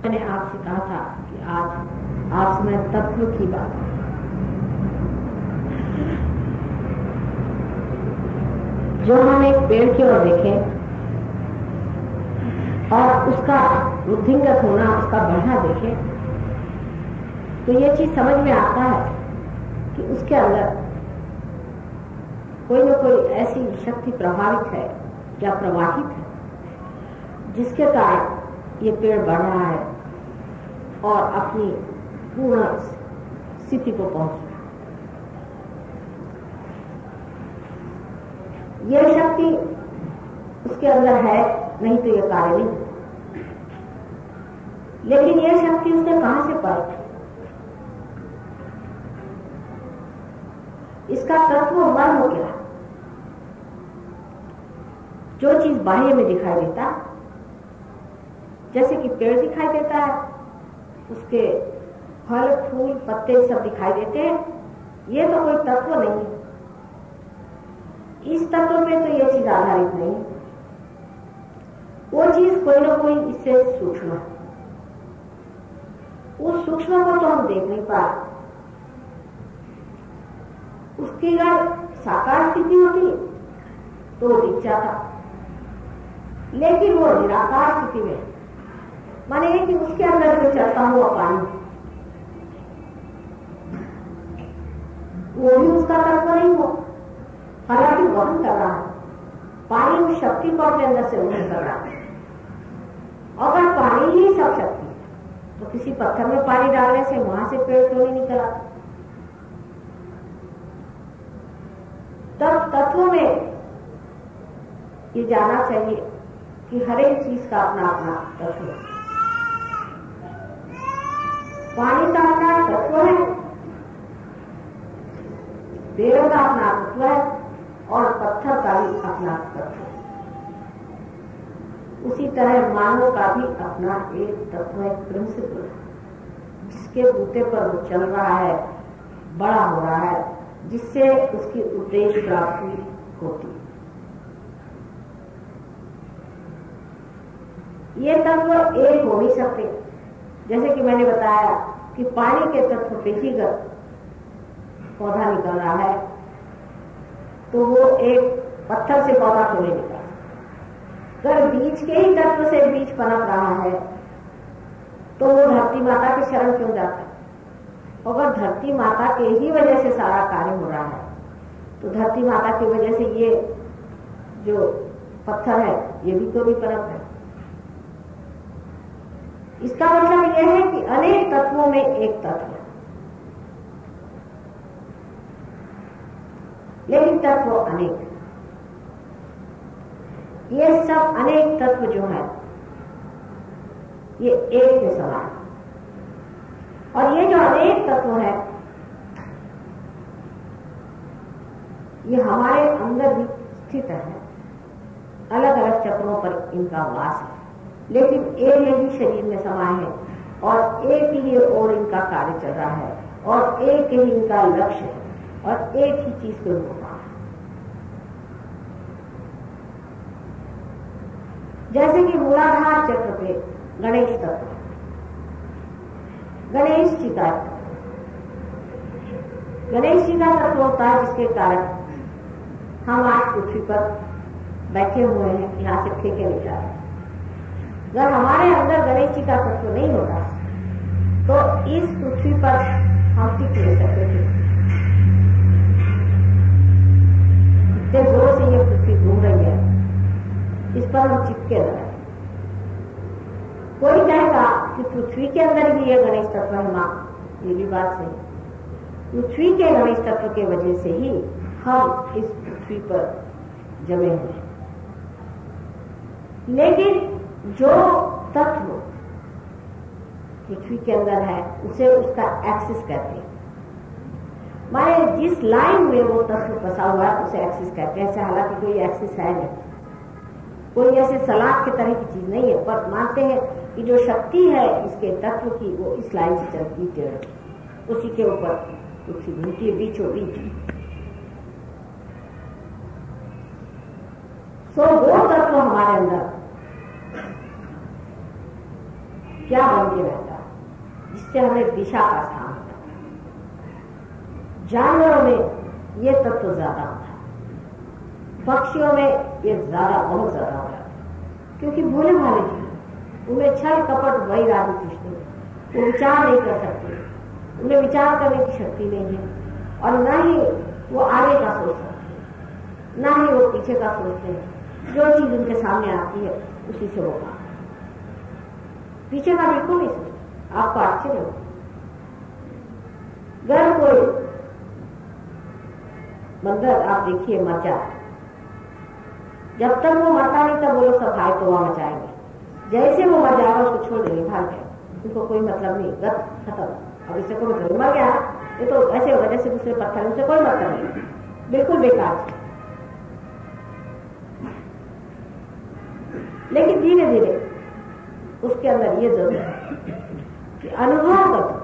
मैंने आपसे कहा था कि आज आपसे मैं तत्व की बात, जो हम एक पेड़ की ओर देखें और उसका वृद्धिंगत होना, उसका बढ़ना देखें, तो ये चीज समझ में आता है कि उसके अंदर कोई न कोई ऐसी शक्ति प्रभावित है या प्रवाहित है जिसके कारण ये पेड़ बढ़ रहा है और अपनी पूर्ण स्थिति को पहुंच रहा है। यह शक्ति उसके अंदर है, नहीं तो यह कार्य नहीं। लेकिन यह शक्ति उसने कहां से पाई? इसका तत्व मर्म क्या? जो चीज बाह्य में दिखाई देता, जैसे कि पेड़ दिखाई देता है, उसके फल फूल पत्ते सब दिखाई देते हैं, ये तो कोई तत्व नहीं है। इस तत्व पे तो ये चीज आधारित नहीं है। वो चीज कोई ना कोई इससे सूक्ष्म है। उस सूक्ष्म को तो हम देख नहीं पा रहे। उसकी अगर साकार स्थिति होती तो वो दिख जाता, लेकिन वो निराकार स्थिति में, माने कि उसके अंदर से चलता हुआ पानी, वो भी उसका तत्व नहीं हो, हालांकि वहन कर रहा है। पानी उस शक्ति को अपने अंदर से वहन कर रहा है। अगर पानी ही सब शक्ति, तो किसी पत्थर में पानी डालने से वहां से पेड़ क्यों नहीं निकला? तब तत्व में ये जाना चाहिए कि हर एक चीज का अपना अपना तत्व है। पानी का अपना तत्व है, पेड़ का अपना तत्व है और पत्थर का भी अपना तत्व है। उसी तरह मानव का भी अपना एक तत्व है, प्रिंसिपल है, जिसके बूते पर वो चल रहा है, बड़ा हो रहा है, जिससे उसकी उद्देश्य प्राप्ति होती है। ये तत्व एक हो ही सकते, जैसे कि मैंने बताया कि पानी के तत्व पे ही अगर पौधा निकल रहा है तो वो एक पत्थर से पौधा क्यों नहीं निकला? अगर बीज के ही तत्व से बीज पनप रहा है तो वो धरती माता के शरण क्यों जाता है? अगर धरती माता के ही वजह से सारा कार्य हो रहा है तो धरती माता की वजह से ये जो पत्थर है ये भी तो भी पनप है। इसका मतलब यह है कि अनेक तत्वों में एक तत्व है, लेकिन तत्व अनेक है। ये सब अनेक तत्व जो है ये एक के समान है। और ये जो अनेक तत्व है ये हमारे अंदर भी स्थित है, अलग अलग चक्रों पर इनका वास है, लेकिन एक ही शरीर में समाये हैं और एक ही और इनका कार्य चल रहा है और एक ही इनका लक्ष्य है और एक ही चीज को होता है। जैसे कि मूलाधार चक्र पे गणेश तत्व, गणेश जी का तत्व होता है, जिसके कारण हम आज पृथ्वी पर बैठे हुए हैं, यहां से फेंके नहीं जा रहे। अगर हमारे अंदर गणेश जी का तत्व नहीं होता तो इस पृथ्वी पर हम टिक नहीं सकते थे। इतने जोर से ये पृथ्वी घूम रही है, इस पर हम चिपके रहे। कोई कहेगा कि पृथ्वी के अंदर भी ये गणेश तत्व है, मां, ये भी बात सही। पृथ्वी के गणेश तत्व के वजह से ही हम इस पृथ्वी पर जमे हुए हैं। लेकिन जो तत्व पृथ्वी के अंदर है उसे उसका एक्सिस कहते हैं। माने जिस लाइन में वो तत्व फंसा हुआ है उसे एक्सिस कहते हैं। ऐसे हालांकि कोई एक्सिस है नहीं, कोई ऐसे सलाख की तरह की चीज नहीं है, पर मानते हैं कि जो शक्ति है इसके तत्व की वो इस लाइन से चलती है, उसी के ऊपर पृथ्वी घूमती है बीचों बीच। सो वो तत्व हमारे अंदर क्या बन के रहता है, जिससे हमें दिशा का स्थान होता है। जानवरों में ये तत्व ज्यादा होता है, पक्षियों में ये ज्यादा, बहुत ज्यादा होता है, क्योंकि भोले भाले जीव, उनमें छल कपट वैराग्य कुछ नहीं, वो विचार नहीं कर सकते, उन्हें विचार करने की शक्ति नहीं है, और न ही वो आगे का सोच सकते हैं, न ही वो पीछे का सोचते हैं। जो चीज उनके सामने आती है उसी से वो काम, पीछे का बिल्कुल नहीं सोचते। आपको आश्चर्य हो, अगर कोई बंदर आप देखिए मर जाए, जब तक वो मरता नहीं तब वो लोग सब हाय तो वहां मचाएंगे, जैसे वो मर जाएगा उसको छोड़ देंगे, भाग जाएगा, उनको कोई मतलब नहीं, गत खत्म। अब इससे कोई मतलब मर गया, ये तो ऐसे होगा जैसे दूसरे पत्थर, उनसे कोई मतलब नहीं, बिल्कुल बेकार। लेकिन धीरे धीरे उसके अंदर ये जरूर है कि अनुभव कर,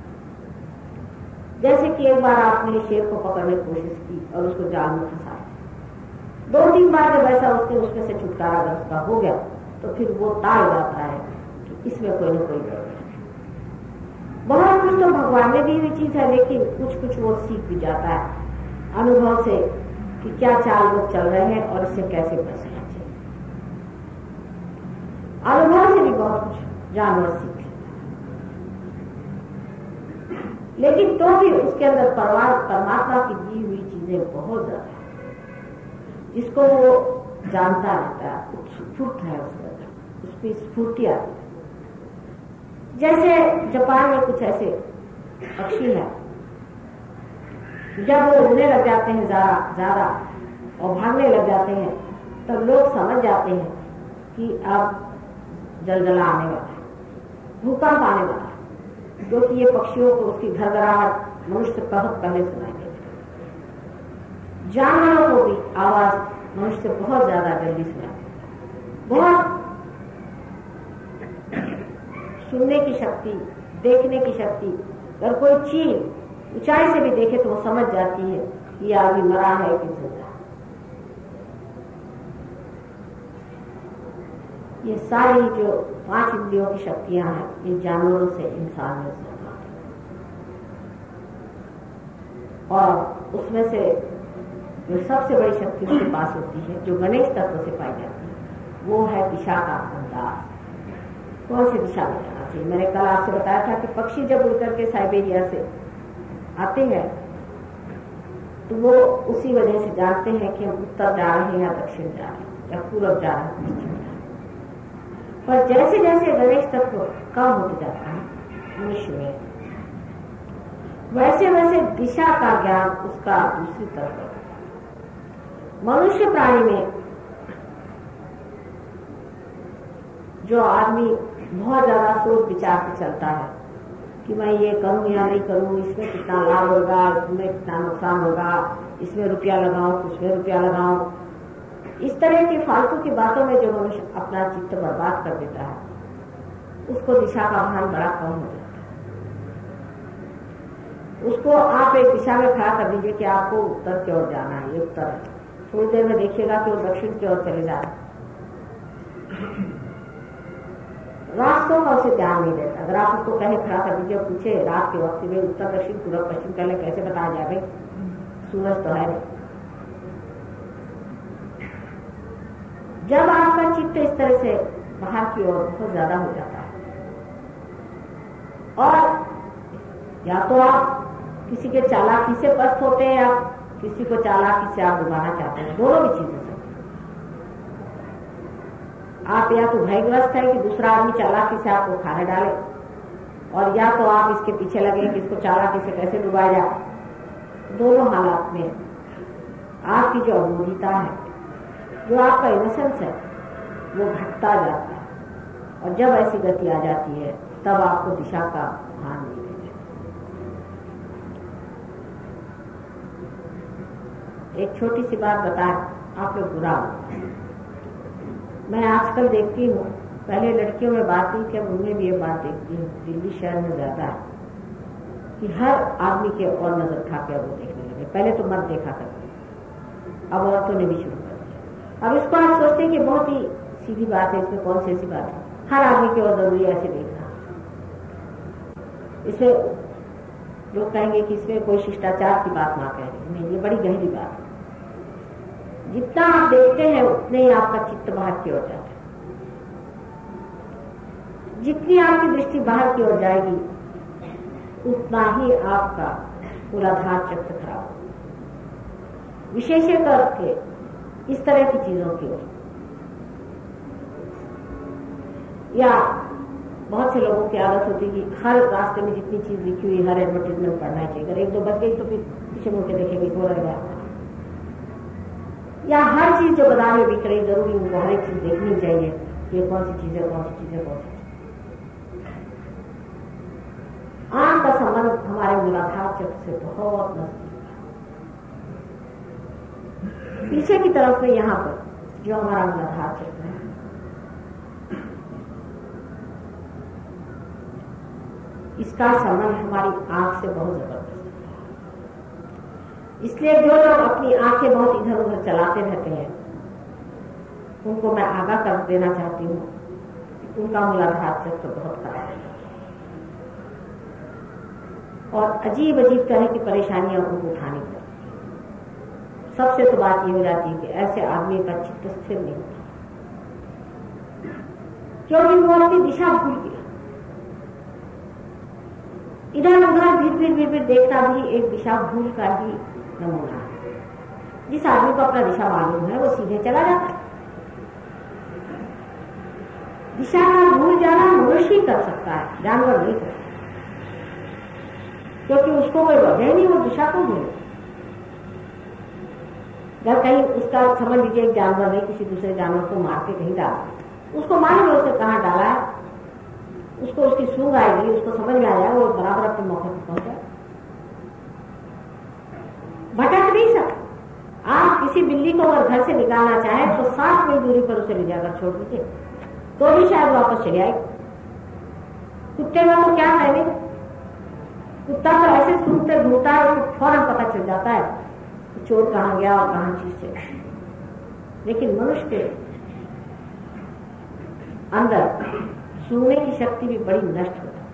जैसे कि एक बार आपने शेर को पकड़ने की कोशिश की और उसको जाल में फंसाया, 2-3 बार जब ऐसा उसमें से छुटकारा अगर उसका हो गया तो फिर वो ताल जाता है कि इसमें कोई ना कोई गड़बड़ है। बहुत कुछ तो भगवान ने दी हुई चीज है, लेकिन कुछ वो सीख भी जाता है अनुभव से कि क्या चाल लोग चल रहे हैं और इससे कैसे बचना चाहिए। अनुभव से भी बहुत कुछ जानवर सीख, लेकिन तो भी उसके अंदर परमात्मा की दी हुई चीजें बहुत ज्यादा है, जिसको वो जानता रहता है, उत्स्फूर्त है उसके अंदर, उसकी स्फूर्ति आती है। जैसे जापान में कुछ ऐसे पक्षी है, जब वो उड़ने लग जाते हैं ज्यादा और भागने लग जाते हैं, तब लोग समझ जाते हैं कि अब जलजला आने वाला है, भूकंप आने वाला है, क्योंकि ये पक्षियों को उसकी घरघराहट मनुष्य से बहुत पहले सुनाई देती है। जानवरों को भी आवाज मनुष्य से बहुत ज्यादा जल्दी सुनाई देती है, बहुत सुनने की शक्ति, देखने की शक्ति। अगर कोई चीज ऊंचाई से भी देखे तो वो समझ जाती है कि ये आदमी मरा है कि जिंदा। ये सारी जो 5 इंद्रियों की शक्तियां हैं, ये जानवरों से इंसान में ज्यादा, और उसमें से जो सबसे बड़ी शक्ति उसके पास होती है, जो गणेश तत्व से पाई जाती है, वो है दिशा का अंदाज। कौन सी दिशा में जाना चाहिए? मैंने कल आपसे बताया था कि पक्षी जब उड़कर के साइबेरिया से आते हैं तो वो उसी वजह से जानते हैं कि हम उत्तर जा रहे हैं या दक्षिण जा रहे हैं या पूर्व जा रहे हैं, पश्चिम जा रहे हैं। पर जैसे जैसे गणेश तत्व कम होते जाता है मनुष्य में, वैसे वैसे दिशा का ज्ञान उसका दूसरी तरफ। मनुष्य प्राणी में जो आदमी बहुत ज्यादा सोच विचार से चलता है कि मैं ये करूं या नहीं करूं, इसमें कितना लाभ होगा, इसमें कितना नुकसान होगा, इसमें रुपया लगाऊं, उसमें रुपया लगाऊं, इस तरह की फालतू की बातों में जो मनुष्य अपना चित्त बर्बाद कर देता है, उसको दिशा का भान बड़ा कम हो जाता है। उसको आप एक दिशा में खड़ा कर दीजिए कि आपको उत्तर की ओर जाना है, ये उत्तर है, थोड़ी देर में देखिएगा कि वो दक्षिण की ओर चले जा रहे, रास्तों का उसे ध्यान नहीं देता। अगर आप उसको कहीं खड़ा कर दीजिए और पूछे रात के वक्त में उत्तर दक्षिण पूर्व पश्चिम पहले कैसे बताया जाए, सूरज तो है नहीं। जब आपका चित्त इस तरह से बाहर की ओर बहुत ज्यादा हो जाता है, और या तो आप किसी के चालाकी से पस्त होते हैं या किसी को चालाकी से आप डुबाना चाहते हैं, दोनों भी चीजें। आप या तो भयग्रस्त है कि दूसरा आदमी चालाकी से आपको खाने डाले, और या तो आप इसके पीछे लगे कि इसको चालाकी से कैसे डुबाया जाए। दोनों हालात में आपकी जो अबोधिता है, जो आपका इनोसेंस है, वो घटता जाता है, और जब ऐसी गति आ जाती है तब आपको दिशा का भान नहीं रहता। एक छोटी सी बात बताएं, आप लोग बुरा होता। मैं आजकल देखती हूँ, पहले लड़कियों में बात नहीं थी, अब उनमें भी ये बात देखती हूँ, दिल्ली शहर में ज्यादा है कि हर आदमी के और नजर खा के वो देखने लगे। पहले तो मर्द देखा करते, अब औरतों ने भी शुरू कर दिया। अब इसको आप सोचते हैं कि बहुत ही सीधी बात है, इसमें कौन सी ऐसी बात है, हर आदमी की और जरूरी ऐसे देखना। इसमें लोग कहेंगे कि इसमें कोई शिष्टाचार की बात ना कहेंगे, नहीं, ये बड़ी गहरी बात है। जितना आप देखते हैं उतने ही आपका चित्त बाहर की ओर जाता है। जितनी आपकी दृष्टि बाहर की ओर जाएगी उतना ही आपका मूलाधार चक्र खराब होगा, विशेष करके इस तरह की चीजों की ओर। या बहुत से लोगों की आदत होती है कि हर रास्ते में जितनी चीज लिखी हुई हर एडवर्टीजमेंट पढ़ना चाहिए, अगर एक दो बच गई तो फिर पीछे मुड़ के देखेंगे वो रह गया। या हर चीज जो बाजार में बिक रही जरूरी उनको हर एक चीज देखनी चाहिए, ये कौन सी चीज है, कौन सी चीज है, कौन सी चीज। आंख का संबंध हमारे मूलाधार चक्र से बहुत नजदीक है। पीछे की तरफ में यहाँ पर जो हमारा मूलाधार चक्र है, इसका संबंध हमारी आंख से बहुत जबरदस्त है। इसलिए जो लोग अपनी आंखें बहुत इधर उधर चलाते रहते हैं उनको मैं आगाह कर देना चाहती हूँ, उनका मूलाधार चक्र बहुत खराब है और अजीब अजीब तरह की परेशानियां उनको उठानी पड़ती है। सबसे तो बात ये हो जाती है कि ऐसे आदमी का चित्त स्थिर नहीं होता, क्योंकि वो अपनी दिशा भूल गया। इधर उधर भीड़ देखना भी एक दिशा भूल का ही नमूना है। जिस आदमी को अपना दिशा मालूम है वो सीधे चला जाता है। दिशा का भूल जाना मनुष्य ही कर सकता है, जानवर नहीं कर सकता, क्योंकि उसको कोई वजह नहीं वो दिशा को भूले। जब कहीं उसका समझ लीजिए एक जानवर ने किसी दूसरे जानवर को मार के कहीं डाला, उसको मालूम है उसे कहाँ डाला है, उसको उसकी सूंघ आएगी, उसको समझ में आ जाए, वो बराबर अपने मौके पर पहुंच जाए, भटक नहीं सकता। आप किसी बिल्ली को अगर घर से निकालना चाहें तो 7 मील दूरी पर उसे ले जाकर छोड़ दीजिए तो भी शायद वापस चले आए। कुत्ते में तो क्या कहेंगे, कुत्ता तो ऐसे सूंघते घूमता है, उसको फौरन पता चल जाता है कि चोर कहाँ गया और कहाँ चीज से। लेकिन मनुष्य के अंदर सूंघने की शक्ति भी बड़ी नष्ट हो जाती है।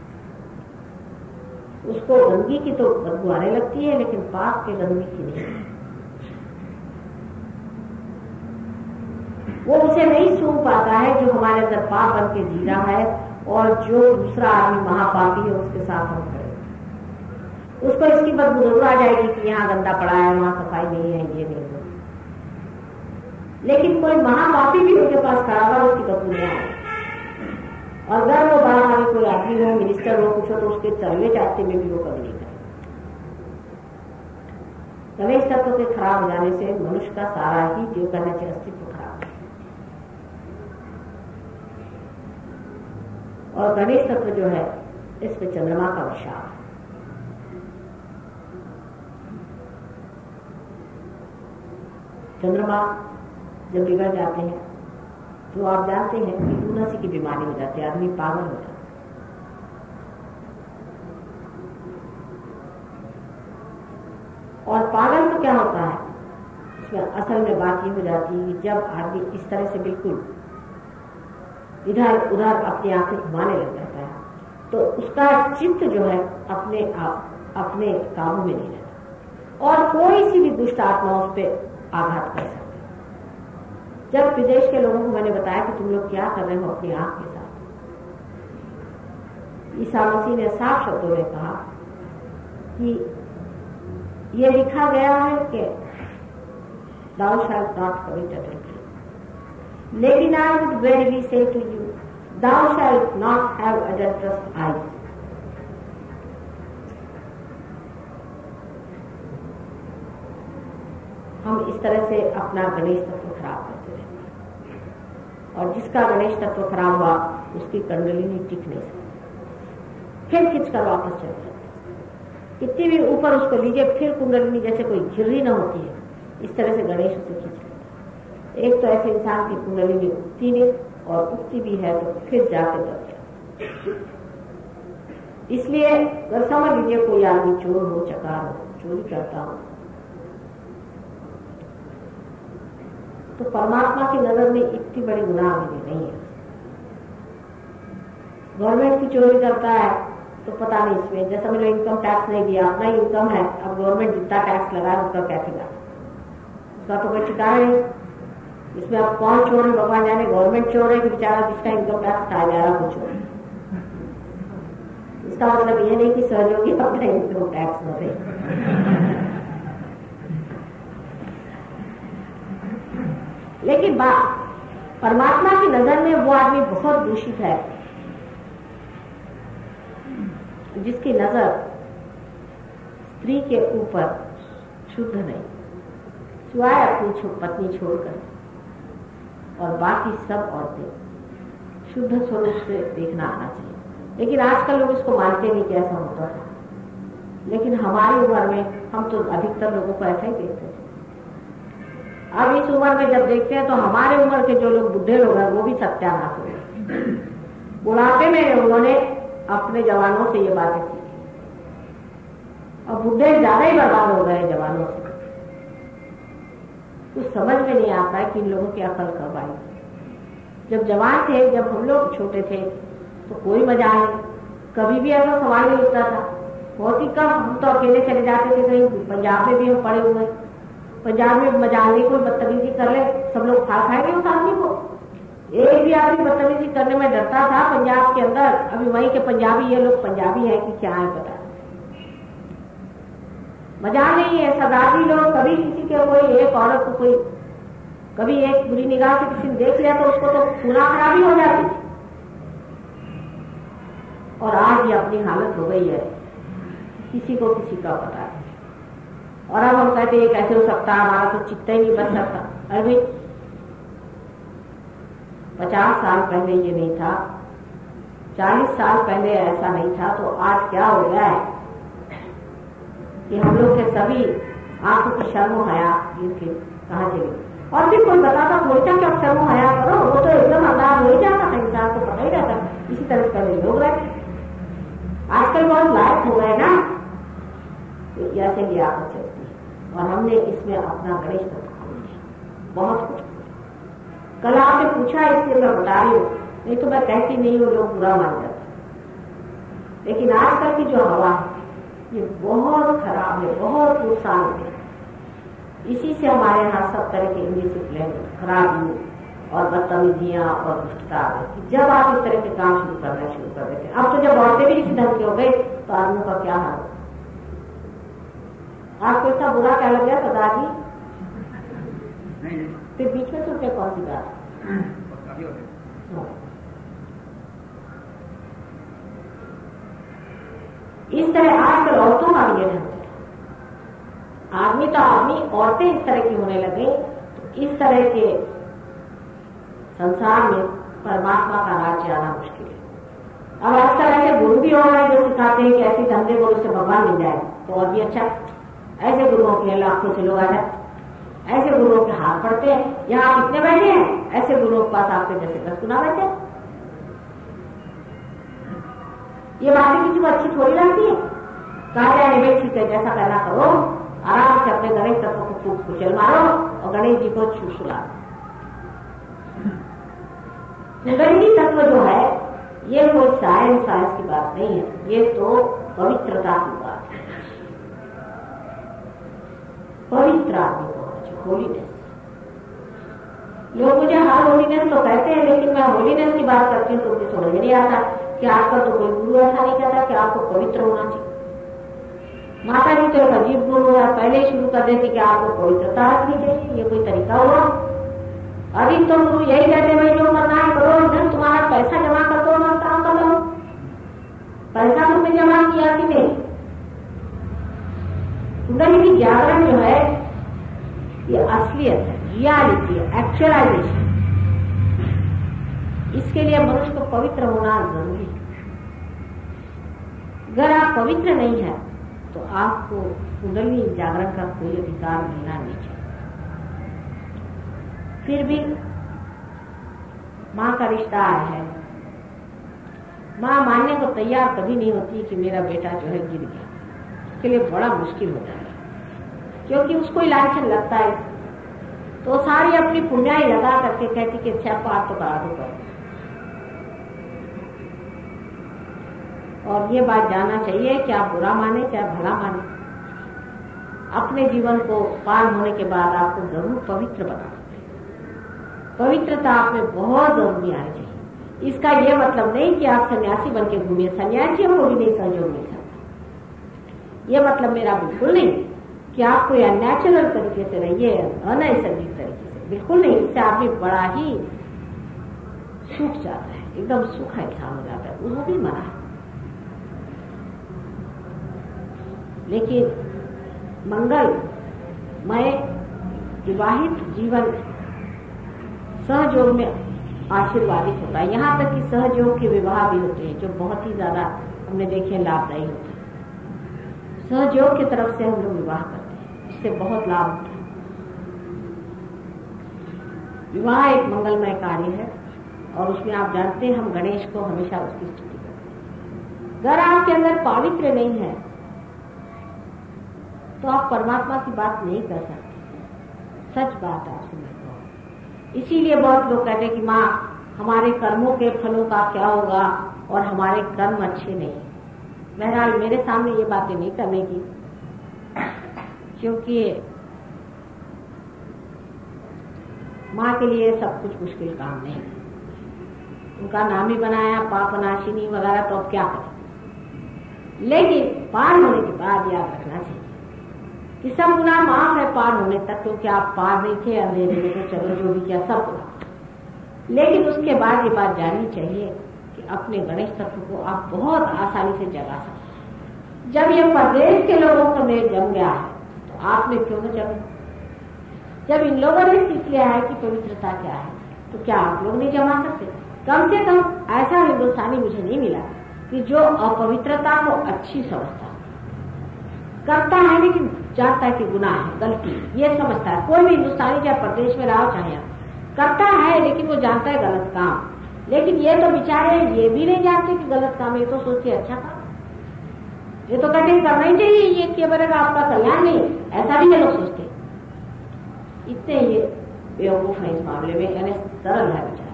उसको गंदगी की तो बदबू आने लगती है, लेकिन पाप के गंदगी की नहीं। वो उसे नहीं सूंघ पाता है जो हमारे अंदर पाप बन के जी रहा है और जो दूसरा आदमी महापापी है उसके साथ हम खड़े। उसको इसकी बदबू जरूर आ जाएगी कि यहाँ गंदा पड़ा है, वहां सफाई नहीं है, ये नहीं है। लेकिन कोई महापापी भी उनके पास खड़ा हुआ उसकी बदबू नहीं आएगी। और अगर वो बड़ा आगे कोई आदमी हो, मिनिस्टर हो, कुछ हो, तो उसके चलने चाहते में भी वो कभी नहीं करे। गणेश तत्व के खराब हो जाने से मनुष्य का सारा ही जो करना चाहिए अस्तित्व खराब है। और गणेश तत्व जो है इसमें चंद्रमा का विशाल है। चंद्रमा जब बिगड़ जाते हैं तो आप जानते हैं कि लूनासी की बीमारी हो जाती है, आदमी पागल हो जाता है। और पागल तो क्या होता है, इसमें असल में बात ये हो जाती है कि जब आदमी इस तरह से बिल्कुल इधर उधर अपनी आंखें घुमाने लग जाता है तो उसका चित्त जो है अपने काबू में नहीं रहता और कोई सी भी दुष्ट आत्मा उस पर आघात कर सकती। जब विदेश के लोगों को मैंने बताया कि तुम लोग क्या कर रहे हो अपनी आंख के साथ, ईसा मसीह ने साफ शब्दों में कहा कि यह लिखा गया है कि thou shalt not commit adultery, लेकिन I would verily say to you, thou shalt not have adulterous eyes. हम इस तरह से अपना गणेश तत्व खराब करते रहते हैं और जिसका गणेश तत्व खराब हुआ उसकी कुंडलिनी टिक नहीं सकती, फिर खींचकर वापस चल जाती। कितनी भी ऊपर उसको लीजिए फिर कुंडलिनी जैसे कोई झिर्री न होती है, इस तरह से गणेश उसे खींच लेता है। एक तो ऐसे इंसान की कुंडलिनी उठती नहीं और उठती भी है तो फिर जाके दब जाती। इसलिए अगर समझ लीजिए कोई आदमी चोर हो, चकार हो, चोरी करता हो, तो परमात्मा की नजर में इतनी बड़ी गुनाह विधि नहीं है। गवर्नमेंट की चोरी करता है तो पता नहीं इसमें, जैसा मैंने इनकम टैक्स नहीं दिया, अपना ही इनकम है, अब गवर्नमेंट जितना टैक्स लगाए उसका क्या ठिकाना, उसका तो कोई ठिकाना नहीं। इसमें अब कौन चोर है भगवान जाने, गवर्नमेंट चोर है कि बेचारा जिसका इनकम टैक्स उठाया जा रहा है वो चोर है। इसका मतलब ये नहीं कि सहयोगी अपना इनकम टैक्स भरे। लेकिन बात परमात्मा की नजर में वो आदमी बहुत दूषित है जिसकी नजर स्त्री के ऊपर शुद्ध नहीं, सिवाय अपनी पत्नी छोड़कर, और बाकी सब औरतें शुद्ध स्वरूप से देखना आना चाहिए। लेकिन आजकल लोग इसको मानते नहीं कि ऐसा होता है, लेकिन हमारी उम्र में हम तो अधिकतर लोगों को ऐसा ही देखते थे। अब इस उम्र में जब देखते हैं तो हमारे उम्र के जो लोग बुढ़े लोग हैं वो भी सत्यानाश हो गए। बुढ़ापे में उन्होंने अपने जवानों से ये बातें सीखी, और बुढ़े ज्यादा ही बर्बाद हो गए जवानों से। कुछ समझ में नहीं आता है कि इन लोगों की अकल कब आई। जब जवान थे, जब हम लोग छोटे थे तो कोई मजा नहीं, कभी भी ऐसा सवाल नहीं उठता था। बहुत ही कम, हम तो अकेले चले जाते थे कहीं, पंजाब में भी हम पड़े हुए, पंजाब में मजा नहीं, कोई बदतमीजी कर ले सब लोग खा खाएंगे उस आदमी को। एक भी आदमी बदतमीजी करने में डरता था पंजाब के अंदर। अभी वहीं के पंजाबी, ये लोग पंजाबी है कि क्या है पता, मजा नहीं है। सरदारी लोग कभी किसी के कोई एक औरत को कोई कभी एक बुरी निगाह से किसी ने देख लिया तो उसको तो पूरा खराबी हो जाती थी। और आज ये अपनी हालत हो गई है, किसी को किसी का पता है। और अब हम कहते हैं कैसे हो सकता, हमारा तो चित्त ही नहीं बच सकता। अरे 50 साल पहले ये नहीं था, 40 साल पहले ऐसा नहीं था, तो आज क्या हो गया है कि हम लोग के सभी आंखों की शर्म हया इनके कहाँ चली। और फिर कोई बताता थोड़ी सा कि अब शर्म हया करो, वो तो एकदम अंदाज हो ही जाता था, इंसान को पता ही रहता। इसी तरह से पहले लोग रहते, आजकल बहुत लायक हो गए ना, तो ऐसे लिया चलती है। और हमने इसमें अपना गणेश तत्व बहुत कुछ। कल आपने पूछा इसलिए मैं बता रही हूँ, नहीं तो मैं कहती नहीं हूँ, लोग बुरा मान जाते। लेकिन आजकल की जो हवा है ये बहुत खराब है, बहुत नुकसान है। इसी से हमारे यहाँ सब तरह के इंडिसिप्लिन, खराबी और बदतमीजियां और दुष्टता आ गई। जब आप इस तरह के काम शुरू कर देते हैं, अब तो जब औरतें भी इसी ढंग के हो गए तो आदमियों का क्या हाल। आपको इतना बुरा क्या लग गया पता जी? फिर बीच में तो कौन सी बात। इस तरह आजकल औरतों का भी ये ढंग है, आदमी तो आदमी, औरतें इस तरह की होने लगे। तो इस तरह के संसार में परमात्मा का राज्य आना मुश्किल है। अब आजकल ऐसे गुरु भी हो रहे हैं जो सिखाते हैं कि ऐसे धंधे गुरु से भगवान मिल जाए तो और भी अच्छा। ऐसे गुरुओं के लाखों से लोग आ जाते, ऐसे गुरुओं के हाथ पड़ते हैं। यहाँ आप इतने बैठे हैं, ऐसे गुरुओं के पास आपके जैसे 10 गुना बैठे। ये बातें किसी को अच्छी थोड़ी लगती है। कहा जाए भाई ठीक है, जैसा करना करो, आराम से अपने गणेश तत्व को फूक कुचल मारो और गणेश जी को छुसुला। गणेश तत्व जो है ये कोई साइंस की बात नहीं है, ये तो पवित्रता की बात है। पवित्र आदमी को होलीनेस। लोग मुझे हर होलीनेस तो कहते हैं, लेकिन मैं होलीनेस की बात करती हूँ तो मुझे समझ नहीं आता कि आजकल तो कोई गुरु ऐसा नहीं कहता कि आपको पवित्र होना चाहिए। माता जी तो एक अजीब गुरु है, पहले ही शुरू कर देती कि आपको पवित्रता रखनी चाहिए। ये कोई तरीका हुआ? अभी तो गुरु यही कहते भाई जो करना है करो, इधर तुम्हारा पैसा जमा कर दो, मैं काम कर लो। पैसा तुमने जमा किया कि नहीं? कुंडली की जागरण जो है ये असलियत है, रियलिटी है, एक्चुअलाइजेशन। इसके लिए मनुष्य को पवित्र होना जरूरी है। अगर आप पवित्र नहीं है तो आपको कुंडली जागरण का कोई अधिकार मिलना नहीं चाहिए। फिर भी माँ का रिश्ता आया है, माँ मानने को तैयार कभी नहीं होती कि मेरा बेटा जो है गिर गया। उसके लिए बड़ा मुश्किल होता है, क्योंकि उसको ही लांछन लगता है। तो सारी अपनी पुण्याई लगा करके कहती कि अच्छा पार तो करा दो। और ये बात जानना चाहिए कि आप बुरा माने चाहे भला माने, अपने जीवन को पार होने के बाद आपको जरूर पवित्र बना सकते हैं। पवित्रता आप में बहुत जरूरी आनी चाहिए। इसका ये मतलब नहीं कि आप सन्यासी बन के घूमिए, सन्यासियों को भी नहीं सहयोग मिल सकता। ये मतलब मेरा बिल्कुल नहीं कि आप कोई अनैचुरल तरीके से रहिए, अनैसर्गिक तरीके से, बिल्कुल नहीं। इससे आदमी बड़ा ही सूख जाता है, एकदम सूखा इंसान हो जाता है, वो भी मना है। लेकिन मंगलमय विवाहित जीवन सहयोग में आशीर्वादित होता है। यहाँ तक कि सहयोग के विवाह भी होते हैं जो बहुत ही ज्यादा हमने देखे लाभदायी होते हैं। सहयोग की तरफ से हम लोग विवाह करते हैं, इससे बहुत लाभ होता है। विवाह एक मंगलमय कार्य है और उसमें आप जानते हैं हम गणेश को हमेशा उसकी स्तुति करते हैं। अगर आपके अंदर पावित्र्य नहीं है तो आप परमात्मा की बात नहीं कर सकते। सच बात आपसे मैं कहूं। इसीलिए बहुत लोग कहते हैं कि माँ हमारे कर्मों के फलों का क्या होगा और हमारे कर्म अच्छे नहीं। बहरहाल मेरे सामने ये बातें नहीं करने की, क्योंकि माँ के लिए सब कुछ मुश्किल काम नहीं। उनका नाम ही बनाया पापनाशिनी वगैरह, तो अब क्या करें। लेकिन पार होने के बाद याद रखना चाहिए कि सब गुनाह माफ है पार होने तक, क्योंकि आप पार नहीं थे, अंधेरे में तो चलो जो भी किया सब गुनाह। लेकिन उसके बाद ये बात जाननी चाहिए कि अपने गणेश तत्व को आप बहुत आसानी से जगा सकते। जब ये प्रदेश के लोगों को में जम गया है तो आपने क्यों न जमे। जब इन लोगों ने सीख लिया है कि पवित्रता क्या है, तो क्या आप लोग नहीं जमा सकते। कम से कम ऐसा हिंदुस्तानी मुझे नहीं मिला कि जो अपवित्रता को अच्छी समझता करता है, लेकिन जानता है कि गुनाह है, गलती, ये समझता है। कोई भी हिंदुस्तानी चाहे प्रदेश में रहो चाहे करता है, लेकिन वो जानता है गलत काम। लेकिन ये तो बेचारे ये भी नहीं जानते कि गलत काम, ये तो सोचते अच्छा काम, ये तो कहते करना ही चाहिए, ये किया बनेगा आपका कल्याण नहीं, ऐसा भी ये लोग सोचते। इतने ये बेवकूफ है इस मामले में, यानी सरल है बेचारा।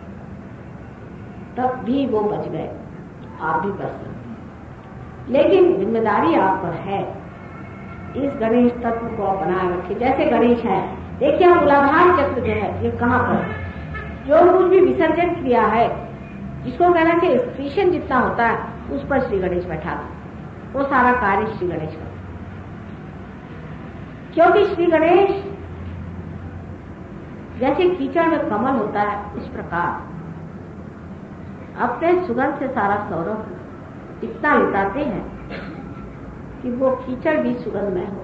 तब भी वो बच गए, आप भी बच सकते। लेकिन जिम्मेदारी आप पर है, इस गणेश तत्व को आप बनाए रखिए। जैसे गणेश है, देखिए हम मूलाधार चक्र जो है ये कहाँ पर, जो कुछ भी विसर्जन क्रिया है जिसको कहना चाहिए स्टेशन जितना होता है, उस पर श्री गणेश बैठा, वो सारा कार्य श्री गणेश का। क्योंकि श्री गणेश जैसे कीचड़ में कमल होता है, इस प्रकार अपने सुगंध से सारा सौरभ इतना लुटाते हैं कि वो कीचड़ भी सुगंधमय हो।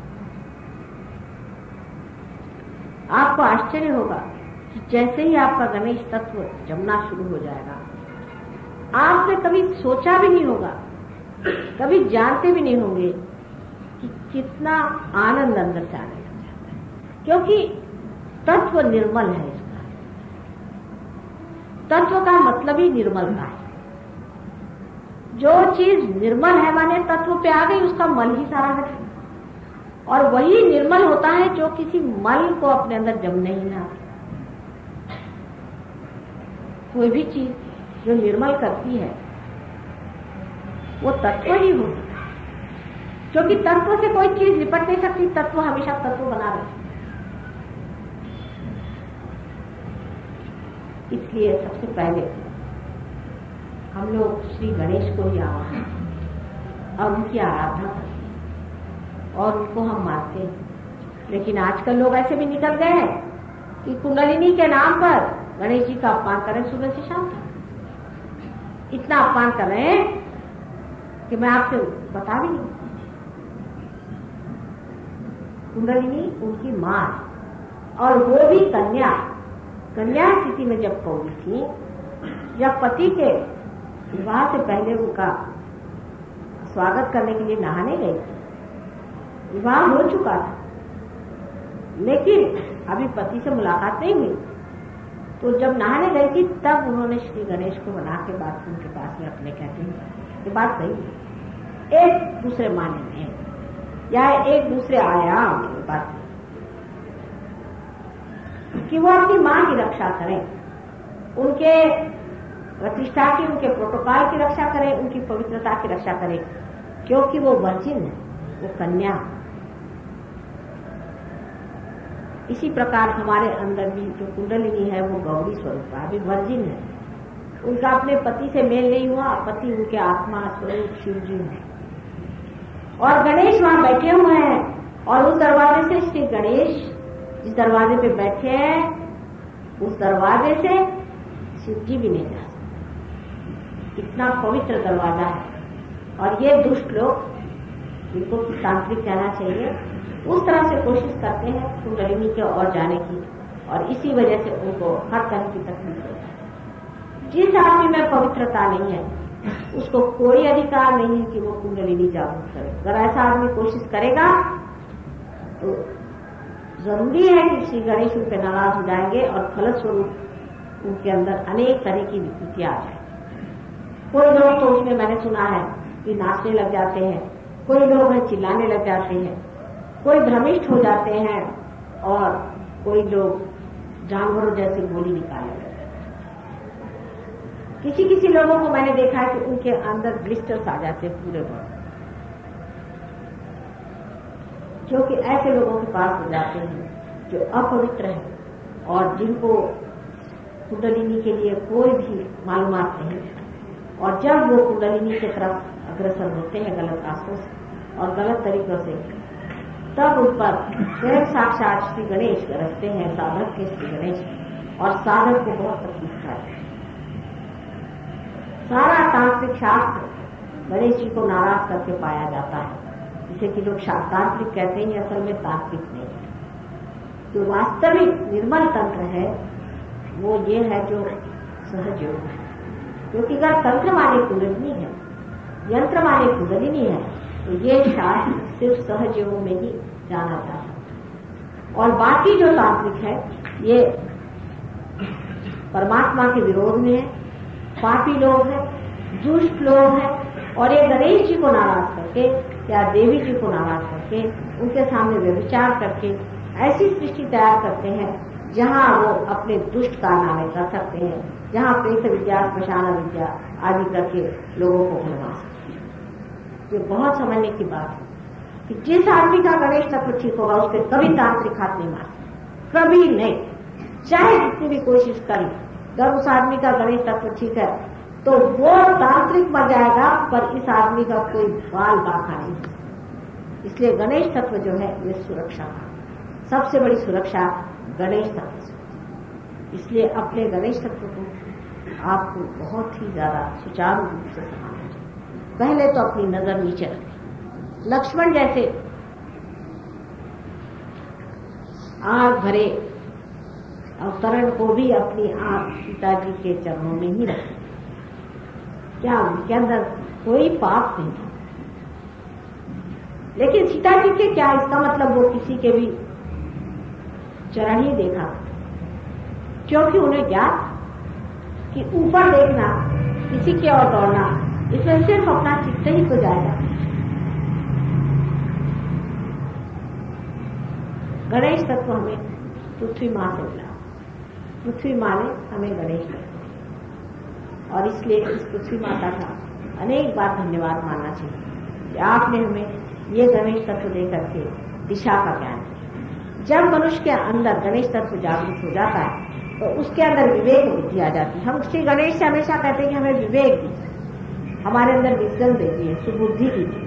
आपको आश्चर्य होगा कि जैसे ही आपका गणेश तत्व जमना शुरू हो जाएगा, आपने कभी सोचा भी नहीं होगा, कभी जानते भी नहीं होंगे कि कितना आनंद अंदर से आने लग जाता है। क्योंकि तत्व निर्मल है। इसका तत्व का मतलब ही निर्मलता है। जो चीज निर्मल है माने तत्व पे आ गई, उसका मल ही सारा हट। और वही निर्मल होता है जो किसी मल को अपने अंदर जमने ही ना। कोई भी चीज जो निर्मल करती है वो तत्व ही होता है, क्योंकि तत्व से कोई चीज निपट नहीं सकती। तत्व हमेशा तत्व बना रहता है। इसलिए सबसे पहले हम लोग श्री गणेश को ही आवाहन और उनकी आराधना करते हैं और उनको हम मानते हैं। लेकिन आजकल लोग ऐसे भी निकल गए हैं कि कुंडलिनी के नाम पर गणेश जी का अपमान करें सुबह से शाम तक। इतना अपमान कर रहे हैं कि मैं आपसे बता भी नहीं। कुंडलिनी उनकी मां और वो भी कन्या स्थिति में जब पहुंची थी, जब पति के विवाह से पहले उनका स्वागत करने के लिए नहाने गई थी। विवाह हो चुका था लेकिन अभी पति से मुलाकात नहीं हुई, तो जब नहाने गई थी तब उन्होंने श्री गणेश को बना के बाथरूम के पास में अपने कहते हैं। ये बात सही है, एक दूसरे माने में या एक दूसरे आयाम में बात कि वो अपनी मां की रक्षा करें, उनके प्रतिष्ठा की, उनके प्रोटोकॉल की रक्षा करें, उनकी पवित्रता की रक्षा करें, क्योंकि वो वर्जिन है, वो कन्या। इसी प्रकार हमारे अंदर भी जो कुंडलिनी है वो गौरी स्वरूप है, अभी वर्जिन है, उनका अपने पति से मेल नहीं हुआ, पति उनके आत्मा स्वरूप शिव जी है। और गणेश वहां बैठे हुए हैं और उस दरवाजे से श्री गणेश जिस दरवाजे पे बैठे हैं उस दरवाजे से शिव जी भी नहीं जा सकते। कितना पवित्र दरवाजा है। और ये दुष्ट लोग, जिनको तांत्रिक कहना चाहिए, उस तरह से कोशिश करते हैं कुंडलिनी के ओर जाने की, और इसी वजह से उनको हर तरह की तकलीफ होती है। जिस आदमी में पवित्रता नहीं है उसको कोई अधिकार नहीं है कि वो कुंडलिनी जागृत करे। अगर ऐसा आदमी कोशिश करेगा तो जरूरी है कि श्री गणेश उन पर नाराज हो जाएंगे और फलस्वरूप उनके अंदर अनेक तरह की विकृतियां आ जाए। कोई लोग तो उसमें मैंने सुना है कि नाचने लग जाते हैं, कोई लोग हैं चिल्लाने लग जाते हैं, कोई भ्रमिष्ठ हो जाते हैं, और कोई लोग जानवरों जैसे बोली निकालने लगते हैं। किसी किसी लोगों को मैंने देखा है कि उनके अंदर ब्लिस्टर्स आ जाते हैं पूरे बॉडी, जो कि ऐसे लोगों के पास हो जाते हैं जो अपवित्र हैं और जिनको कुंडलिनी के लिए कोई भी मालूमात नहीं है। और जब वो कुंडलिनी की तरफ अग्रसर होते हैं गलत रास्तों से और गलत तरीकों से, तब उन पर स्वयं साक्षात श्री गणेश गरजते हैं, साधक के श्री गणेश, और साधक को बहुत तकलीफ है। सारा तांत्रिक शास्त्र गणेश जी को नाराज करके पाया जाता है, जिसे कि लोग तांत्रिक कहते हैं, असल में तांत्रिक नहीं है। जो वास्तविक निर्मल तंत्र है वो ये है जो सहज योग है, क्योंकि अगर तंत्र माने कुंडलिनी है, यंत्र माने कुंडलिनी है, तो ये शास्त्र सिर्फ सहज योग में ही जाना जाता है। और बाकी जो तांत्रिक है ये परमात्मा के विरोध में है, पापी लोग हैं, दुष्ट लोग हैं, और ये गणेश जी को नाराज करके या देवी जी को नाराज करके उनके सामने व्यभिचार करके ऐसी सृष्टि तैयार करते हैं जहां वो अपने दुष्ट कारनामे कर सकते हैं, जहां प्रेत विद्या, श्मशान विद्या आदि करके लोगों को भरमा सकते हैं। ये बहुत समझने की बात है कि जिस आदमी का गणेश तत्व ठीक होगा उस पर कभी तांत्रिक हाथ नहीं मारते, कभी नहीं, चाहे जितनी भी कोशिश करें। अगर उस आदमी का गणेश तत्व ठीक है तो वो तांत्रिक मर जाएगा, पर इस आदमी का कोई बाल बाका नहीं। इसलिए गणेश तत्व जो है ये सुरक्षा का सबसे बड़ी सुरक्षा गणेश तत्व से। इसलिए अपने गणेश तत्व को आपको बहुत ही ज्यादा सुचारू रूप से संभालना चाहिए। पहले तो अपनी नजर नीचे रखें। लक्ष्मण जैसे आग भरे अवतरण को भी अपनी आंख सीताजी के चरणों में ही रखें। क्या उनके अंदर कोई पाप नहीं था, लेकिन सीता जी के क्या, इसका मतलब वो किसी के भी चरण ही देखा, क्योंकि उन्हें ज्ञान कि ऊपर देखना, किसी की ओर दौड़ना, इसमें सिर्फ अपना चित्त ही तो जाएगा। गणेश तत्व हमें पृथ्वी मां से मिला, पृथ्वी मां ने हमें गणेश तत्व, और इसलिए इस पृथ्वी माता का अनेक बार धन्यवाद मानना चाहिए कि आपने हमें ये गणेश तत्व देकर के दिशा का ज्ञान दिया। जब मनुष्य के अंदर गणेश तत्व जागृत हो जाता है तो उसके अंदर विवेक बुद्धि आ जाती है। हम श्री गणेश से हमेशा कहते हैं कि हमें विवेक दीजिए, हमारे अंदर विजडम दीजिए, सुबुद्धि दीजिए।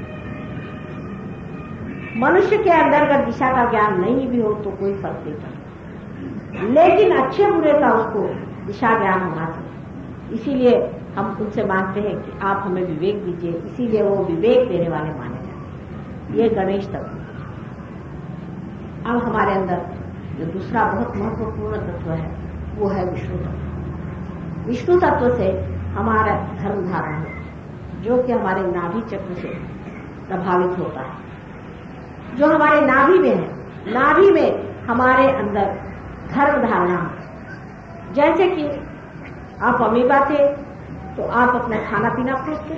मनुष्य के अंदर अगर दिशा का ज्ञान नहीं भी हो तो कोई फर्क नहीं पड़ता, लेकिन अच्छे बुरे का उसको दिशा ज्ञान होना चाहिए। इसीलिए हम उनसे मांगते हैं कि आप हमें विवेक दीजिए, इसीलिए वो विवेक देने वाले माने जाते हैं। ये गणेश तत्व। अब हमारे अंदर जो दूसरा बहुत महत्वपूर्ण तत्व है वो है विष्णु तत्व। विष्णु तत्व से हमारा धर्म धारण है, जो कि हमारे नाभि चक्र से प्रभावित होता है, जो हमारे नाभि में है। नाभि में हमारे अंदर धर्म धारणा है। जैसे कि आप अमीबा थे तो आप अपना खाना पीना खोजते,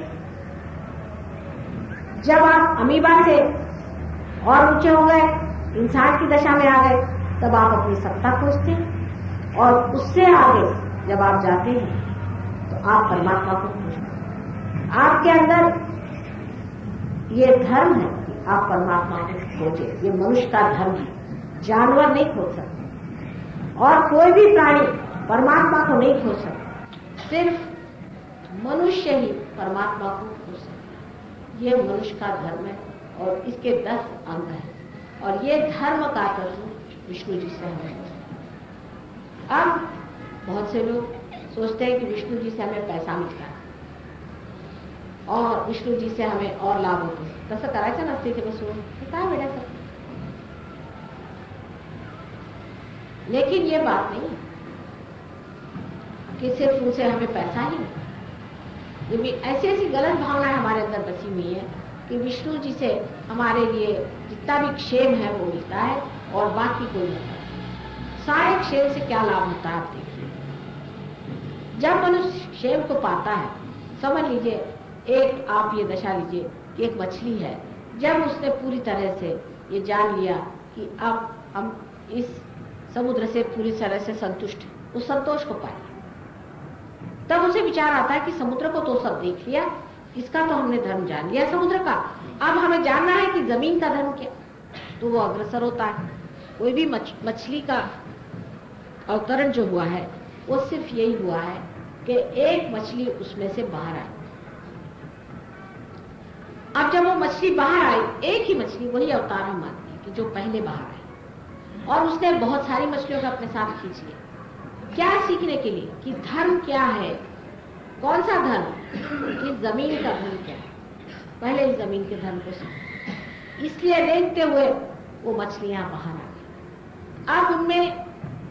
जब आप अमीबा से और ऊंचे हो गए, इंसान की दशा में आ गए, तब आप अपनी सत्ता खोजते, और उससे आगे जब आप जाते हैं तो आप परमात्मा को खोजें। आपके अंदर ये धर्म है कि आप परमात्मा को खोजें। ये मनुष्य का धर्म है। जानवर नहीं खोज सकते और कोई भी प्राणी परमात्मा को नहीं खोज सकता। सिर्फ मनुष्य ही परमात्मा को खोज सकता। ये मनुष्य का धर्म है और इसके 10 अंग हैं और ये धर्म का तत्व विष्णु जी से हमें। अब बहुत से लोग सोचते हैं कि विष्णु जी से हमें पैसा मिलता है और विष्णु जी से हमें और लाभ होते हैं। तसं करायचं नसते ते बसून काय वेड्याचं। लेकिन ये बात नहीं है कि सिर्फ उनसे हमें पैसा ही नहीं। ये भी ऐसी ऐसी गलत भावनाएं हमारे अंदर बसी हुई है कि विष्णु जी से हमारे लिए जितना भी क्षेम है वो मिलता है और बाकी कोई नहीं। सारे क्षेम से क्या लाभ होता है आप देखिए। जब मनुष्य क्षेम को पाता है, समझ लीजिए एक आप ये दशा लीजिए कि एक मछली है, जब उसने पूरी तरह से ये जान लिया कि अब हम इस समुद्र से पूरी तरह से संतुष्ट हैं, उस संतोष को पाया, तब उसे विचार आता है कि समुद्र को तो सब देख लिया, इसका तो हमने धर्म जान लिया समुद्र का, अब हमें जानना है कि जमीन का धर्म क्या। तो वो अग्रसर होता है। कोई भी मछली का अवतरण जो हुआ है वो सिर्फ यही हुआ है कि एक मछली उसमें से बाहर आई। अब जब वो मछली बाहर आई, एक ही मछली, वही अवतार हम मानते हैं कि जो पहले बाहर आई और उसने बहुत सारी मछलियों का अपने साथ खींच लिया। क्या सीखने के लिए कि धर्म क्या है, कौन सा धर्म, कि जमीन का धर्म क्या है। पहले इस जमीन के धर्म को सीखा, इसलिए देखते हुए वो मछलियां बाहर आ गई। अब उनमें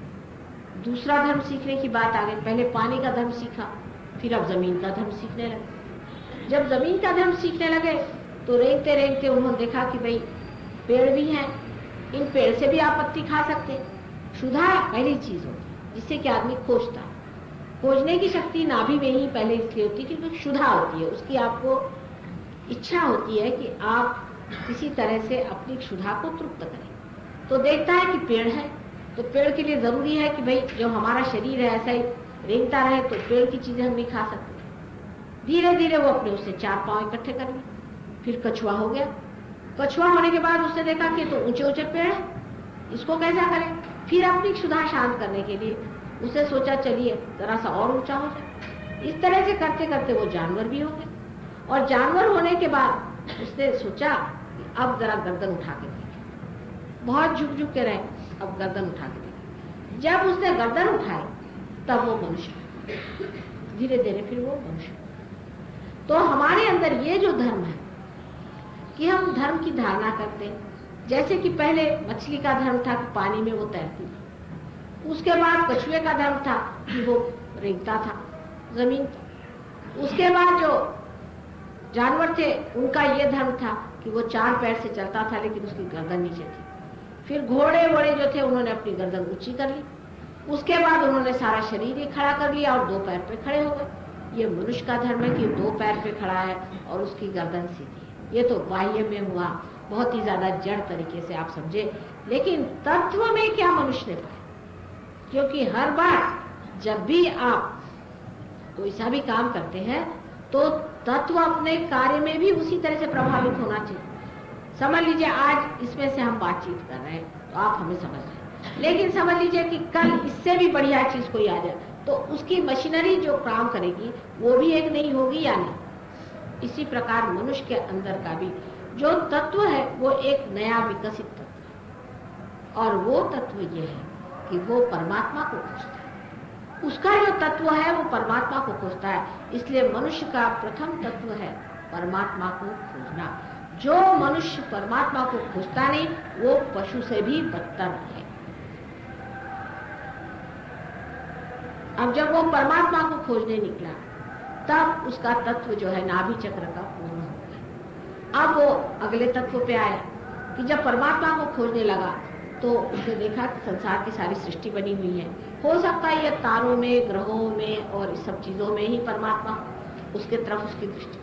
दूसरा धर्म सीखने की बात आ गई। पहले पानी का धर्म सीखा, फिर अब जमीन का धर्म सीखने लगे। जब जमीन का धर्म सीखने लगे तो रेंगते रेंगते उन्होंने देखा कि भाई पेड़ भी हैं, इन पेड़ से भी आप पत्ती खा सकते हैं। क्षुधा पहली चीज होती है जिससे कि आदमी खोजता है। खोजने की शक्ति नाभि में ही पहले इसलिए होती है क्योंकि क्षुधा होती है, उसकी आपको इच्छा होती है कि आप किसी तरह से अपनी क्षुधा को तृप्त करें। तो देखता है कि पेड़ है, तो पेड़ के लिए जरूरी है कि भाई जो हमारा शरीर है ऐसा ही रेंगता रहे, तो पेड़ की चीजें हम नहीं खा सकते। धीरे धीरे वो अपने उससे 4 पांव इकट्ठे कर लिए। फिर कछुआ हो गया। कछुआ होने के बाद उसने देखा कि तो ऊंचे ऊंचे पेड़ है, इसको कैसा करें। फिर अपनी क्षुधा शांत करने के लिए उसे सोचा चलिए जरा सा और ऊंचा हो जाए। इस तरह से करते करते वो जानवर भी हो गए और जानवर होने के बाद उसने सोचा अब जरा गर्दन उठा के देखें। बहुत झुक झुक के रहे, अब गर्दन उठा के देखें। जब उसने गर्दन उठाई तब वो मनुष्य, धीरे धीरे फिर वो मनुष्य। तो हमारे अंदर ये जो धर्म है कि हम धर्म की धारणा करते हैं, जैसे कि पहले मछली का धर्म था कि पानी में वो तैरती थी, उसके बाद कछुए का धर्म था कि वो रेंगता था जमीन पर, उसके बाद जो जानवर थे उनका ये धर्म था कि वो 4 पैर से चलता था लेकिन उसकी गर्दन नीचे थी। फिर घोड़े वोड़े जो थे उन्होंने अपनी गर्दन ऊंची कर ली, उसके बाद उन्होंने सारा शरीर ही खड़ा कर लिया और 2 पैर पे खड़े हो गए। ये मनुष्य का धर्म है कि 2 पैर पे खड़ा है और उसकी गर्दन सीधी है। ये तो बाह्य में हुआ, बहुत ही ज्यादा जड़ तरीके से आप समझे, लेकिन तत्व में क्या मनुष्य ने पाया। क्योंकि हर बार जब भी आप कोई सा भी काम करते हैं तो तत्व अपने कार्य में भी उसी तरह से प्रभावित होना चाहिए। समझ लीजिए आज इसमें से हम बातचीत कर रहे हैं तो आप हमें समझ रहे हैं, लेकिन समझ लीजिए कि कल इससे भी बढ़िया चीज कोई आ जाए तो उसकी मशीनरी जो काम करेगी वो भी एक नहीं होगी या नहीं। इसी प्रकार मनुष्य के अंदर का भी जो तत्व है वो एक नया विकसित तत्व है और वो तत्व ये है कि वो परमात्मा को खोजता है। उसका जो तत्व है वो परमात्मा को खोजता है। इसलिए मनुष्य का प्रथम तत्व है परमात्मा को खोजना। जो मनुष्य परमात्मा को खोजता नहीं वो पशु से भी बदतर है। अब जब वो परमात्मा को खोजने निकला तब उसका तत्व जो है नाभि चक्र का पूर्ण हो गया। अब वो अगले तत्व पे आया कि जब परमात्मा को खोजने लगा तो उसने देखा कि संसार की सारी सृष्टि बनी हुई है, हो सकता है ये तारों में, ग्रहों में और इस सब चीजों में ही परमात्मा, उसके तरफ उसकी दृष्टि।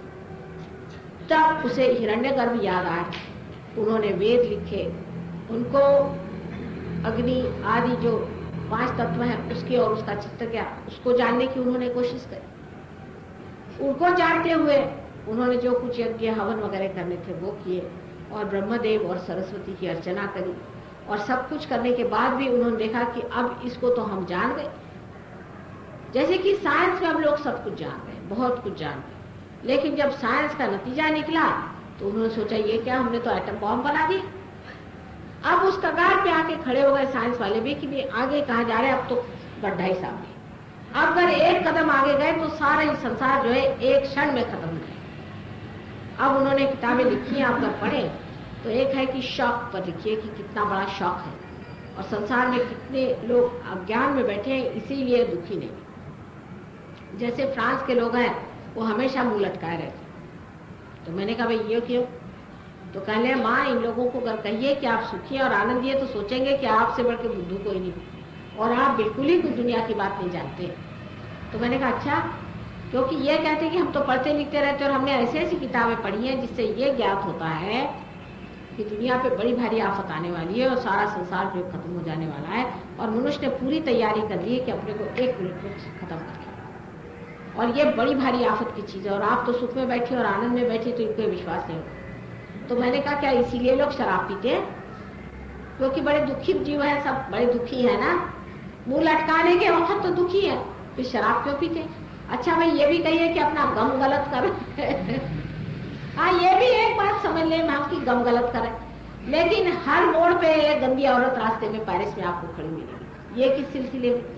तब उसे हिरण्यगर्भ याद आया। उन्होंने वेद लिखे, उनको अग्नि आदि जो 5 तत्व हैं उसके और उसका चित्त क्या, उसको जानने की उन्होंने कोशिश करी। उनको जानते हुए उन्होंने जो कुछ यज्ञ हवन वगैरह करने थे वो किए और ब्रह्मदेव और सरस्वती की अर्चना करी और सब कुछ करने के बाद भी उन्होंने देखा कि अब इसको तो हम जान गए। जैसे कि साइंस में हम लोग सब कुछ जान गए, बहुत कुछ जान गए, लेकिन जब साइंस का नतीजा निकला तो उन्होंने सोचा ये क्या, हमने तो एटम बॉम्ब बना दिया। अब उस कगार पे आके खड़े हो गए साइंस वाले भी कि आगे कहाँ जा रहे हैं, अब तो गड्ढा ही सामने। अब अगर एक कदम आगे गए तो सारा ही संसार जो है एक क्षण में खत्म हो जाए। अब उन्होंने किताबें लिखी हैं, आप अगर पढ़े तो एक है कि शौक पर लिखिए कि कितना बड़ा शौक है और संसार में कितने लोग अज्ञान में बैठे हैं इसीलिए दुखी नहीं। जैसे फ्रांस के लोग हैं वो हमेशा मुंह लटकाए रहते। तो मैंने कहा भाई ये क्यों? तो कहले माँ इन लोगों को अगर कहिए कि आप सुखी और आनंदी है तो सोचेंगे कि आपसे बढ़ के बुद्धू कोई नहीं और आप बिल्कुल ही कुछ दुनिया की बात नहीं जानते। तो मैंने कहा अच्छा, क्योंकि ये कहते हैं कि हम तो पढ़ते लिखते रहते और हमने ऐसी ऐसी किताबें पढ़ी हैं जिससे ये ज्ञात होता है कि दुनिया पे बड़ी भारी आफत आने वाली है और सारा संसार जो खत्म हो जाने वाला है और मनुष्य ने पूरी तैयारी कर ली है कि अपने को 1 मिनट में खत्म कर लिया और ये बड़ी भारी आफत की चीज है और आप तो सुख में बैठे और आनंद में बैठे तो इनको विश्वास नहीं होगा। तो मैंने कहा क्या इसीलिए लोग शराब पीते हैं? क्योंकि बड़े दुखी जीव है, सब बड़े दुखी है ना, मुंह लटकाने के वक्त तो दुखी है, फिर शराब क्यों पीते? अच्छा भाई ये भी कहिए कि अपना गम गलत कर हाँ ये भी एक बात समझ लें हम कि गम गलत करें, लेकिन हर मोड़ पे एक गंदी औरत रास्ते में पेरिस में आपको खड़ी मिलेगी। ये किस सिलसिले में?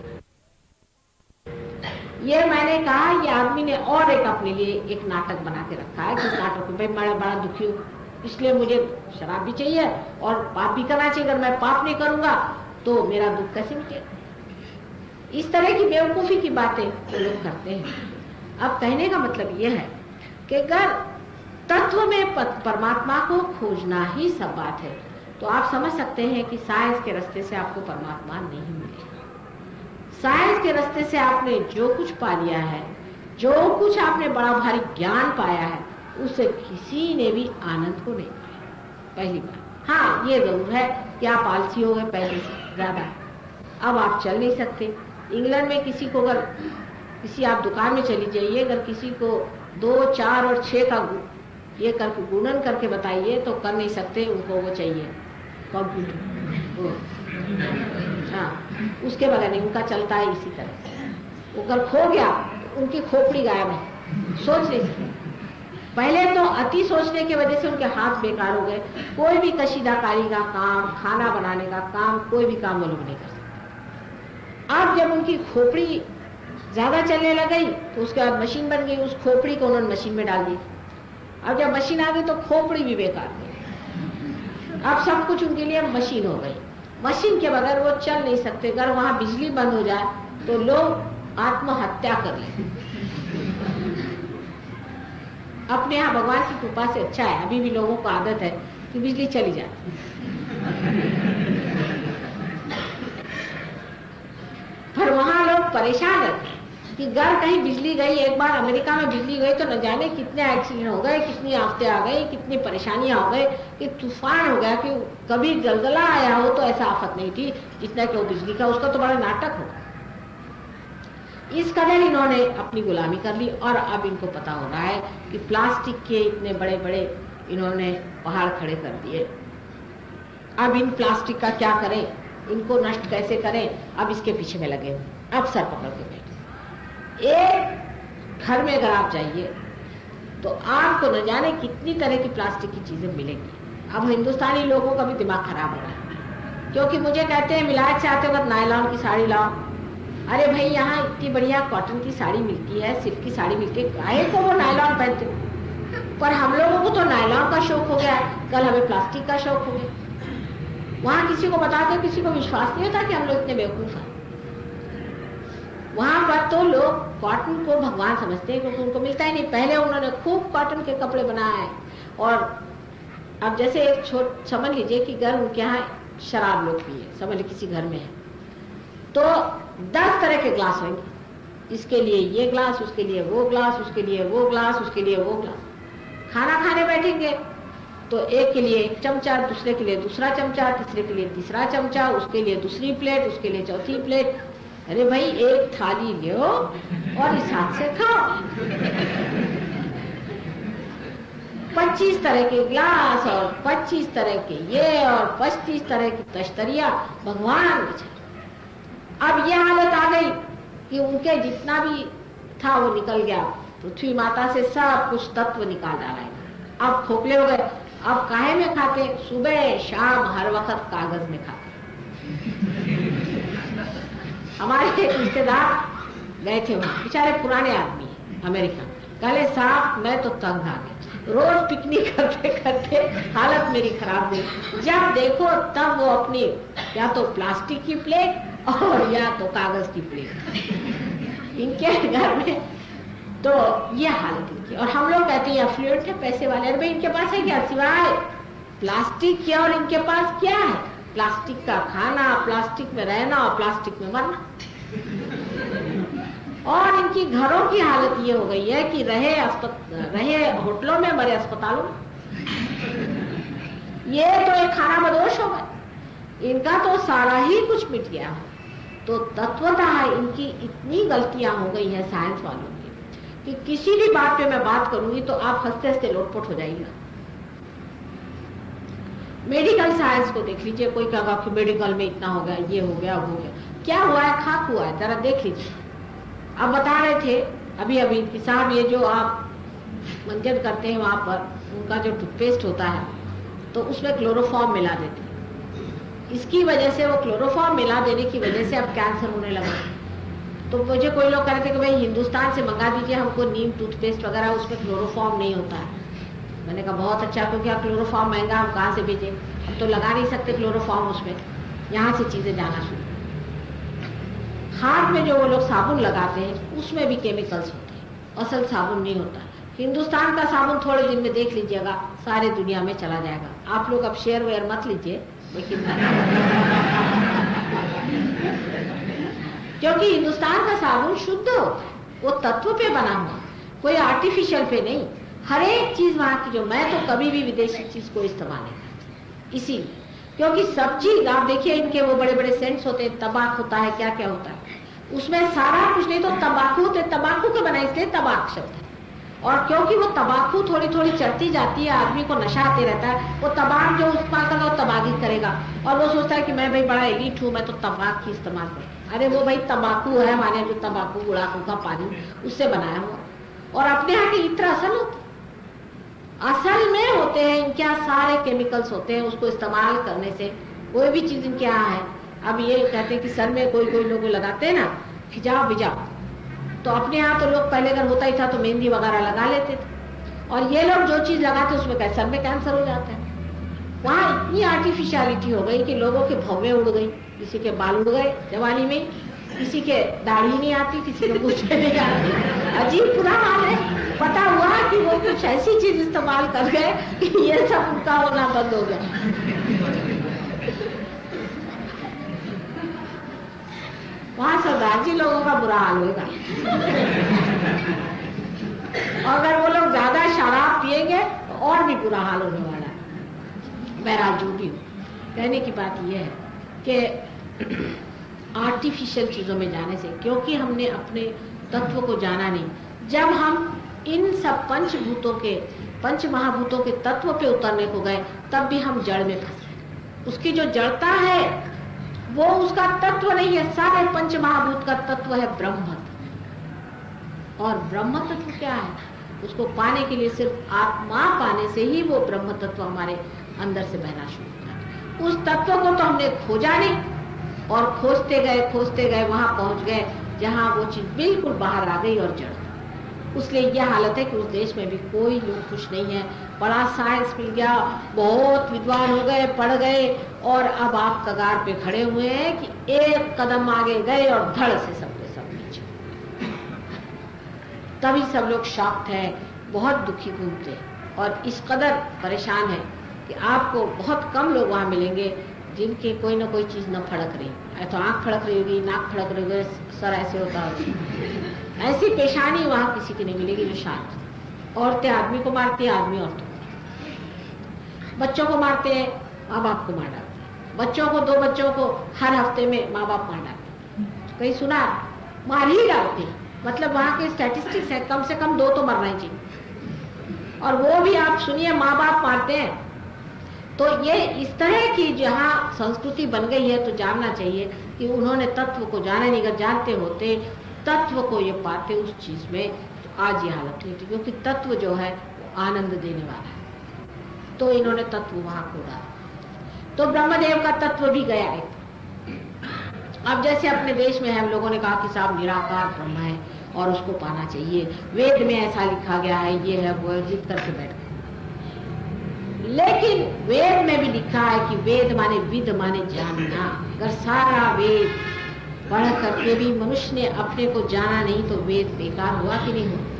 ये मैंने कहा ये आदमी ने और एक अपने लिए एक नाटक बना के रखा है। जिस नाटक में मैं बड़ा दुखी हूँ इसलिए मुझे शराब भी चाहिए और पाप भी करना चाहिए, अगर मैं पाप नहीं करूंगा तो मेरा दुख कैसे मिटेगा? इस तरह की बेवकूफी की बातें लोग करते हैं। अब कहने का मतलब यह है कि अगर तत्व में परमात्मा को खोजना ही सब बात है तो आप समझ सकते हैं कि साइंस के रास्ते से आपको परमात्मा नहीं मिलेगा। साइंस के रास्ते से आपने जो कुछ पा लिया है, जो कुछ आपने बड़ा भारी ज्ञान पाया है, उससे किसी ने भी आनंद को नहीं पाया। पहली बात। हाँ ये जरूर है कि आप आलसी हो गए पहले से ज्यादा, अब आप चल नहीं सकते। इंग्लैंड में किसी को अगर किसी आप दुकान में चली जाइए, अगर किसी को 2, 4 और 6 का ये करके गुणन करके बताइए तो कर नहीं सकते, उनको वो चाहिए कंप्यूटर। हाँ उसके बगैर नहीं, उनका चलता है इसी तरह। वो अगर खो गया तो उनकी खोपड़ी गायब है, सोच नहीं सकते। पहले तो अति सोचने की वजह से उनके हाथ बेकार हो गए, कोई भी कशीदाकारी का काम, खाना बनाने का काम, कोई भी काम वो लोग नहीं कर सकते। अब जब उनकी खोपड़ी ज्यादा चलने लग गई तो उसके बाद मशीन बन गई, उस खोपड़ी को उन्होंने मशीन में डाल दी। अब जब मशीन आ गई तो खोपड़ी भी बेकार गई। अब सब कुछ उनके लिए मशीन हो गई, मशीन के बगैर वो चल नहीं सकते। अगर वहां बिजली बंद हो जाए तो लोग आत्महत्या कर लें। अपने यहाँ भगवान की कृपा से अच्छा है, अभी भी लोगों को आदत है कि बिजली चली जाती। पर वहां लोग परेशान रहते कि घर कहीं बिजली गई। एक बार अमेरिका में बिजली गई तो न जाने कितने एक्सीडेंट हो गए, कितनी आफतें आ गई, कितनी परेशानियां हो गई, कि तूफान हो गया, कि कभी जलजला आया हो तो ऐसा आफत नहीं थी जितना कि वो बिजली का, उसका तो बड़ा नाटक हो। इस कदर इन्होंने अपनी गुलामी कर ली और अब इनको पता हो रहा है कि प्लास्टिक के इतने बड़े बड़े इन्होंने पहाड़ खड़े कर दिए। अब इन प्लास्टिक का क्या करें, इनको नष्ट कैसे करें, अब इसके पीछे में लगे, अब सर पकड़ के बैठे। एक घर में अगर आप जाइए तो आपको न जाने कितनी तरह की प्लास्टिक की चीजें मिलेंगी। अब हिंदुस्तानी लोगों का भी दिमाग खराब हो रहा है, क्योंकि मुझे कहते हैं मिलाज से आते वक्त नायलॉन की साड़ी लाओ। अरे भाई यहाँ इतनी बढ़िया कॉटन की साड़ी मिलती है, सिल्क की साड़ी मिलती है, काहे को वो नायलॉन पहनते? पर हम लोगों को तो नायलॉन का शौक हो गया है, कल हमें प्लास्टिक का शौक हो गया। वहां किसी को बताते किसी को विश्वास नहीं होता कि हम लोग इतने बेवकूफ हैं। वहां पर तो लोग कॉटन को भगवान समझते हैं क्योंकि उनको मिलता ही नहीं। पहले उन्होंने खूब कॉटन के कपड़े बनाए और अब जैसे एक समझ लीजिए कि घर उनके यहाँ शराब लोग पिए, समझ लीजिए किसी घर में है तो 10 तरह के ग्लास होंगे, इसके लिए ये ग्लास, उसके लिए वो ग्लास, उसके लिए वो ग्लास, उसके लिए वो ग्लास। खाना खाने बैठेंगे तो एक के लिए एक चमचा, दूसरे के लिए दूसरा चमचा, तीसरे के लिए तीसरा चमचा, उसके लिए दूसरी प्लेट, उसके लिए चौथी प्लेट। अरे भाई एक थाली लो और इस हाथ से खाओ। 25 तरह के गिलास और 25 तरह के ये और 25 तरह की तश्तरिया, भगवान बेचारे। अब ये हालत आ गई कि उनके जितना भी था वो निकल गया, पृथ्वी माता से सब कुछ तत्व निकाल डाला है। अब खोखले हो गए। अब काहे में खाते? सुबह शाम हर वक्त कागज में खाते। हमारे एक रिश्तेदार गए थे वहां, बेचारे पुराने आदमी अमेरिका, कहले साहब मैं तो तंग आ गया, रोज पिकनिक करते करते हालत मेरी खराब हुई। जब देखो तब वो अपनी या तो प्लास्टिक की प्लेट और या तो कागज की प्लेट इनके घर में। तो ये हालत इनकी। और हम लोग कहते हैं अफ्लुएंट है, पैसे वाले। अरे भाई इनके पास है क्या सिवाय प्लास्टिक के? और इनके पास क्या है? प्लास्टिक का खाना, प्लास्टिक में रहना और प्लास्टिक में मरना। और इनकी घरों की हालत ये हो गई है कि रहे होटलों में, मरे अस्पतालों में। ये तो एक खाना बदोश हो गए, इनका तो सारा ही कुछ मिट गया। तो तत्वतः इनकी इतनी गलतियां हो गई है साइंस वालों की कि किसी भी बात पे मैं बात करूंगी तो आप हंसते हंसते लोटपोट हो जाइएगा। मेडिकल साइंस को देख लीजिए, कोई कहेगा कि मेडिकल में इतना हो गया, ये हो गया, वो हो गया। क्या हुआ है? खाक हुआ है, जरा देख लीजिए। आप बता रहे थे अभी अभी कि साहब ये जो आप मंजन करते हैं वहां पर, उनका जो टूथपेस्ट होता है तो उसमें क्लोरोफॉर्म मिला देते हैं। इसकी वजह से, वो क्लोरोफॉर्म मिला देने की वजह से अब कैंसर होने लगा। तो मुझे कोई लोग कह रहे थे कि भाई हिंदुस्तान से मंगा दीजिए हमको नीम टूथपेस्ट वगैरह, उसमें क्लोरोफॉर्म नहीं होता है। मैंने कहा बहुत अच्छा, क्योंकि क्लोरोफॉर्म महंगा, हम कहाँ से भेजें? हम तो लगा नहीं सकते क्लोरोफॉर्म उसमें। यहाँ से चीजें जाना शुरू। हाथ में जो वो लोग साबुन लगाते हैं उसमें भी केमिकल्स होते हैं, असल साबुन नहीं होता। हिंदुस्तान का साबुन थोड़े दिन में देख लीजिएगा सारे दुनिया में चला जाएगा। आप लोग अब शेयर वेयर मत लीजिए, लेकिन क्योंकि हिंदुस्तान का साबुन शुद्ध होता है, वो तत्व पे बना हुआ, कोई आर्टिफिशियल पे नहीं। हर एक चीज वहां की, जो मैं तो कभी भी विदेशी चीज को इस्तेमाल नहीं करती, इसीलिए। क्योंकि सब चीज आप देखिए, इनके वो बड़े बड़े सेंट्स होते हैं, तबाक होता है, क्या क्या होता है उसमें, सारा कुछ नहीं तो तंबाकू होते, तंबाकू के बना, इसलिए तबाक शब्द है। और क्योंकि वो तंबाकू थोड़ी थोड़ी चढ़ती जाती है, आदमी को नशा आते रहता है, वो तबाक जो इस्तेमाल करेगा वो तबागी करेगा। और वो सोचता है कि मैं भाई बड़ा एलीट हूँ, मैं तो तंबाक ही इस्तेमाल करूँ। अरे वो भाई तंबाकू है, माने जो तंबाकू गुड़ाकू का पानी उससे बनाया हुआ। और अपने यहाँ के इत्र असल होते, असल में होते हैं, इनके यहाँ सारे केमिकल्स होते हैं। उसको इस्तेमाल करने से कोई भी चीज इनके यहाँ है। अब ये कहते हैं कि सर में कोई कोई लोग लगाते हैं ना खिजाव बिजाव, तो अपने यहाँ तो लोग पहले अगर होता ही था तो मेहंदी वगैरह लगा लेते थे। और ये लोग जो चीज लगाते उसमें क्या सर में कैंसर हो जाता है। वहाँ इतनी आर्टिफिशियलिटी हो गई कि लोगों के भौवें उड़ गई, किसी के बाल उड़ गए जवानी में, किसी के दाढ़ी नहीं आती, किसी के मूछें नहीं आती। अजीब बुरा हाल है। पता हुआ कि वो कुछ ऐसी चीज इस्तेमाल कर गए कि ये सब उनका होना बंद हो गया। वहां सरदार जी लोगों का बुरा हाल होगा। और अगर वो लोग ज्यादा शराब पिएंगे तो और भी बुरा हाल होने वाला है। बहरहाल जो भी हो, कहने की बात यह है कि आर्टिफिशियल चीजों में जाने से, क्योंकि हमने अपने तत्व को जाना नहीं। जब हम इन सब पंचभूतों के, पंच महाभूतों के तत्व पे उतरने को गए, तब भी हम जड़ में फंसे। उसकी जो जड़ता है वो उसका तत्व नहीं है, सारे पंच महाभूत का तत्व है ब्रह्म तत्व। और ब्रह्म तत्व क्या है? उसको पाने के लिए सिर्फ आत्मा पाने से ही वो ब्रह्म तत्व हमारे अंदर से बहना शुरू होता है। उस तत्व को तो हमने खोजा नहीं, और खोजते गए वहां पहुंच गए जहां वो चीज बिल्कुल बाहर आ गई और जड़। इसलिए यह हालत है कि उस देश में भी कोई लोग खुश नहीं है। बड़ा साइंस मिल गया, बहुत विद्वान हो गए, पढ़ गए, और अब आप कगार पे खड़े हुए हैं कि एक कदम आगे गए और धड़ से सब नीचे। तभी सब लोग शॉक्ड है, बहुत दुखी घूमते हैं और इस कदर परेशान है कि आपको बहुत कम लोग वहां मिलेंगे जिनकी कोई ना कोई चीज न फड़क रही। तो आंख फड़क रही होगी, नाक फड़क रही होगी, सर ऐसे होता होगा। ऐसी पेशानी वहां किसी की नहीं मिलेगी जो शांत। औरतें आदमी को मारती है, आदमी औरतों को। बच्चों को मारते हैं, माँ बाप को मार डालते हैं। बच्चों को, 2 बच्चों को हर हफ्ते में माँ बाप मार डालते हैं। कहीं सुना? मार ही डालते हैं। मतलब वहां के स्टैटिस्टिक्स है, कम से कम 2 तो मरना ही चाहिए। और वो भी आप सुनिए, माँ बाप मारते हैं। तो ये इस तरह की जहाँ संस्कृति बन गई है, तो जानना चाहिए कि उन्होंने तत्व को जाना नहीं। अगर जानते होते, तत्व को ये पाते उस चीज में, तो आज ये हालत नहीं थी। क्योंकि तत्व जो है वो आनंद देने वाला है, तो इन्होंने तत्व वहां को डाला। तो ब्रह्मदेव का तत्व भी गया है। अब जैसे अपने देश में हम लोगों ने कहा कि साहब निराकार ब्रह्म है और उसको पाना चाहिए, वेद में ऐसा लिखा गया है, ये है वो है, जिद करके बैठ गए। लेकिन वेद में भी लिखा है कि वेद माने विद माने जानना। अगर सारा वेद पढ़ करके भी मनुष्य ने अपने को जाना नहीं, तो वेद बेकार हुआ कि नहीं हुआ?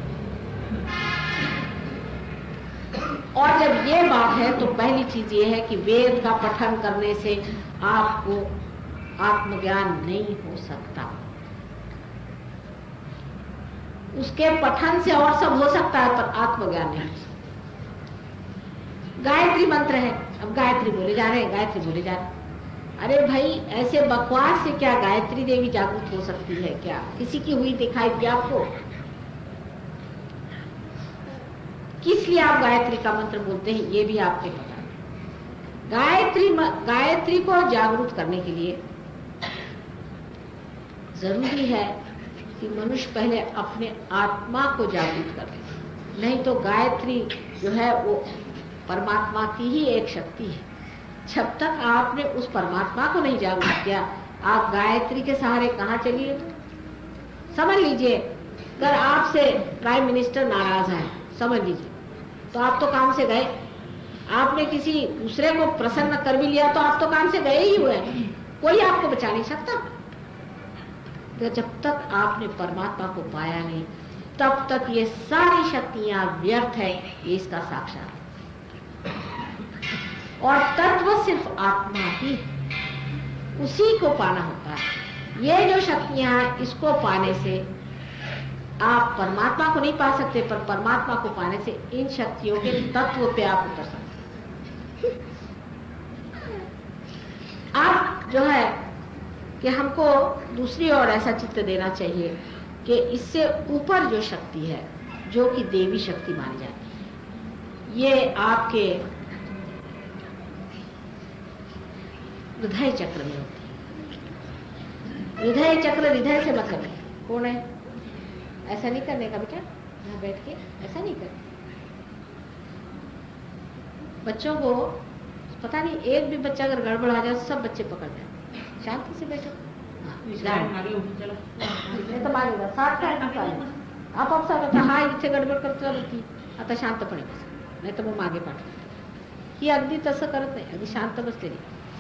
और जब ये बात है, तो पहली चीज ये है कि वेद का पठन करने से आपको आत्मज्ञान नहीं हो सकता। उसके पठन से और सब हो सकता है, पर आत्मज्ञान नहीं हो सकता। गायत्री मंत्र है, अब गायत्री बोले जा रहे हैं, गायत्री बोले जा रहे हैं। अरे भाई, ऐसे बकवास से क्या गायत्री देवी जागृत हो सकती है? क्या किसी की हुई दिखाई दी आपको? किस लिए आप गायत्री का मंत्र बोलते हैं, ये भी आपको पता है। गायत्री को जागृत करने के लिए जरूरी है कि मनुष्य पहले अपने आत्मा को जागृत कर ले। नहीं तो गायत्री जो है वो परमात्मा की ही एक शक्ति है। जब तक आपने उस परमात्मा को नहीं जागृत किया, आप गायत्री के सहारे कहाँ चलिए? समझ लीजिए, अगर आपसे प्राइम मिनिस्टर नाराज है, समझ लीजिए, तो आप तो काम से गए। आपने किसी दूसरे को प्रसन्न कर भी लिया, तो आप तो काम से गए ही हुए। कोई आपको बचा नहीं सकता। तो जब तक आपने परमात्मा को पाया नहीं, तब तक ये सारी शक्तियां व्यर्थ है। ये इसका साक्षात। और तत्व सिर्फ आत्मा ही, उसी को पाना होता है। ये जो शक्तियां हैं, इसको पाने से आप परमात्मा को नहीं पा सकते, पर परमात्मा को पाने से इन शक्तियों के तत्व पे आप उतर सकते। आप जो है कि हमको दूसरी ओर ऐसा चित्त देना चाहिए कि इससे ऊपर जो शक्ति है, जो कि देवी शक्ति मानी जाती है, ये आपके हृदय चक्र में होती है। हृदय चक्र, हृदय से मतलब है कौन है? ऐसा नहीं करने का बेटा, यहाँ बैठ के ऐसा नहीं कर। बच्चों को पता नहीं, एक भी बच्चा अगर गड़बड़ आ जाए, सब बच्चे पकड़ जाए। शांति से बैठो। तो मारेगा 60 आप हा इथे गडबड करतो होती, आता शांतपणे बस, नाही तर मग मागे पाठव। ही अगदी तसं करत नाही, अगदी शांत बसलेली।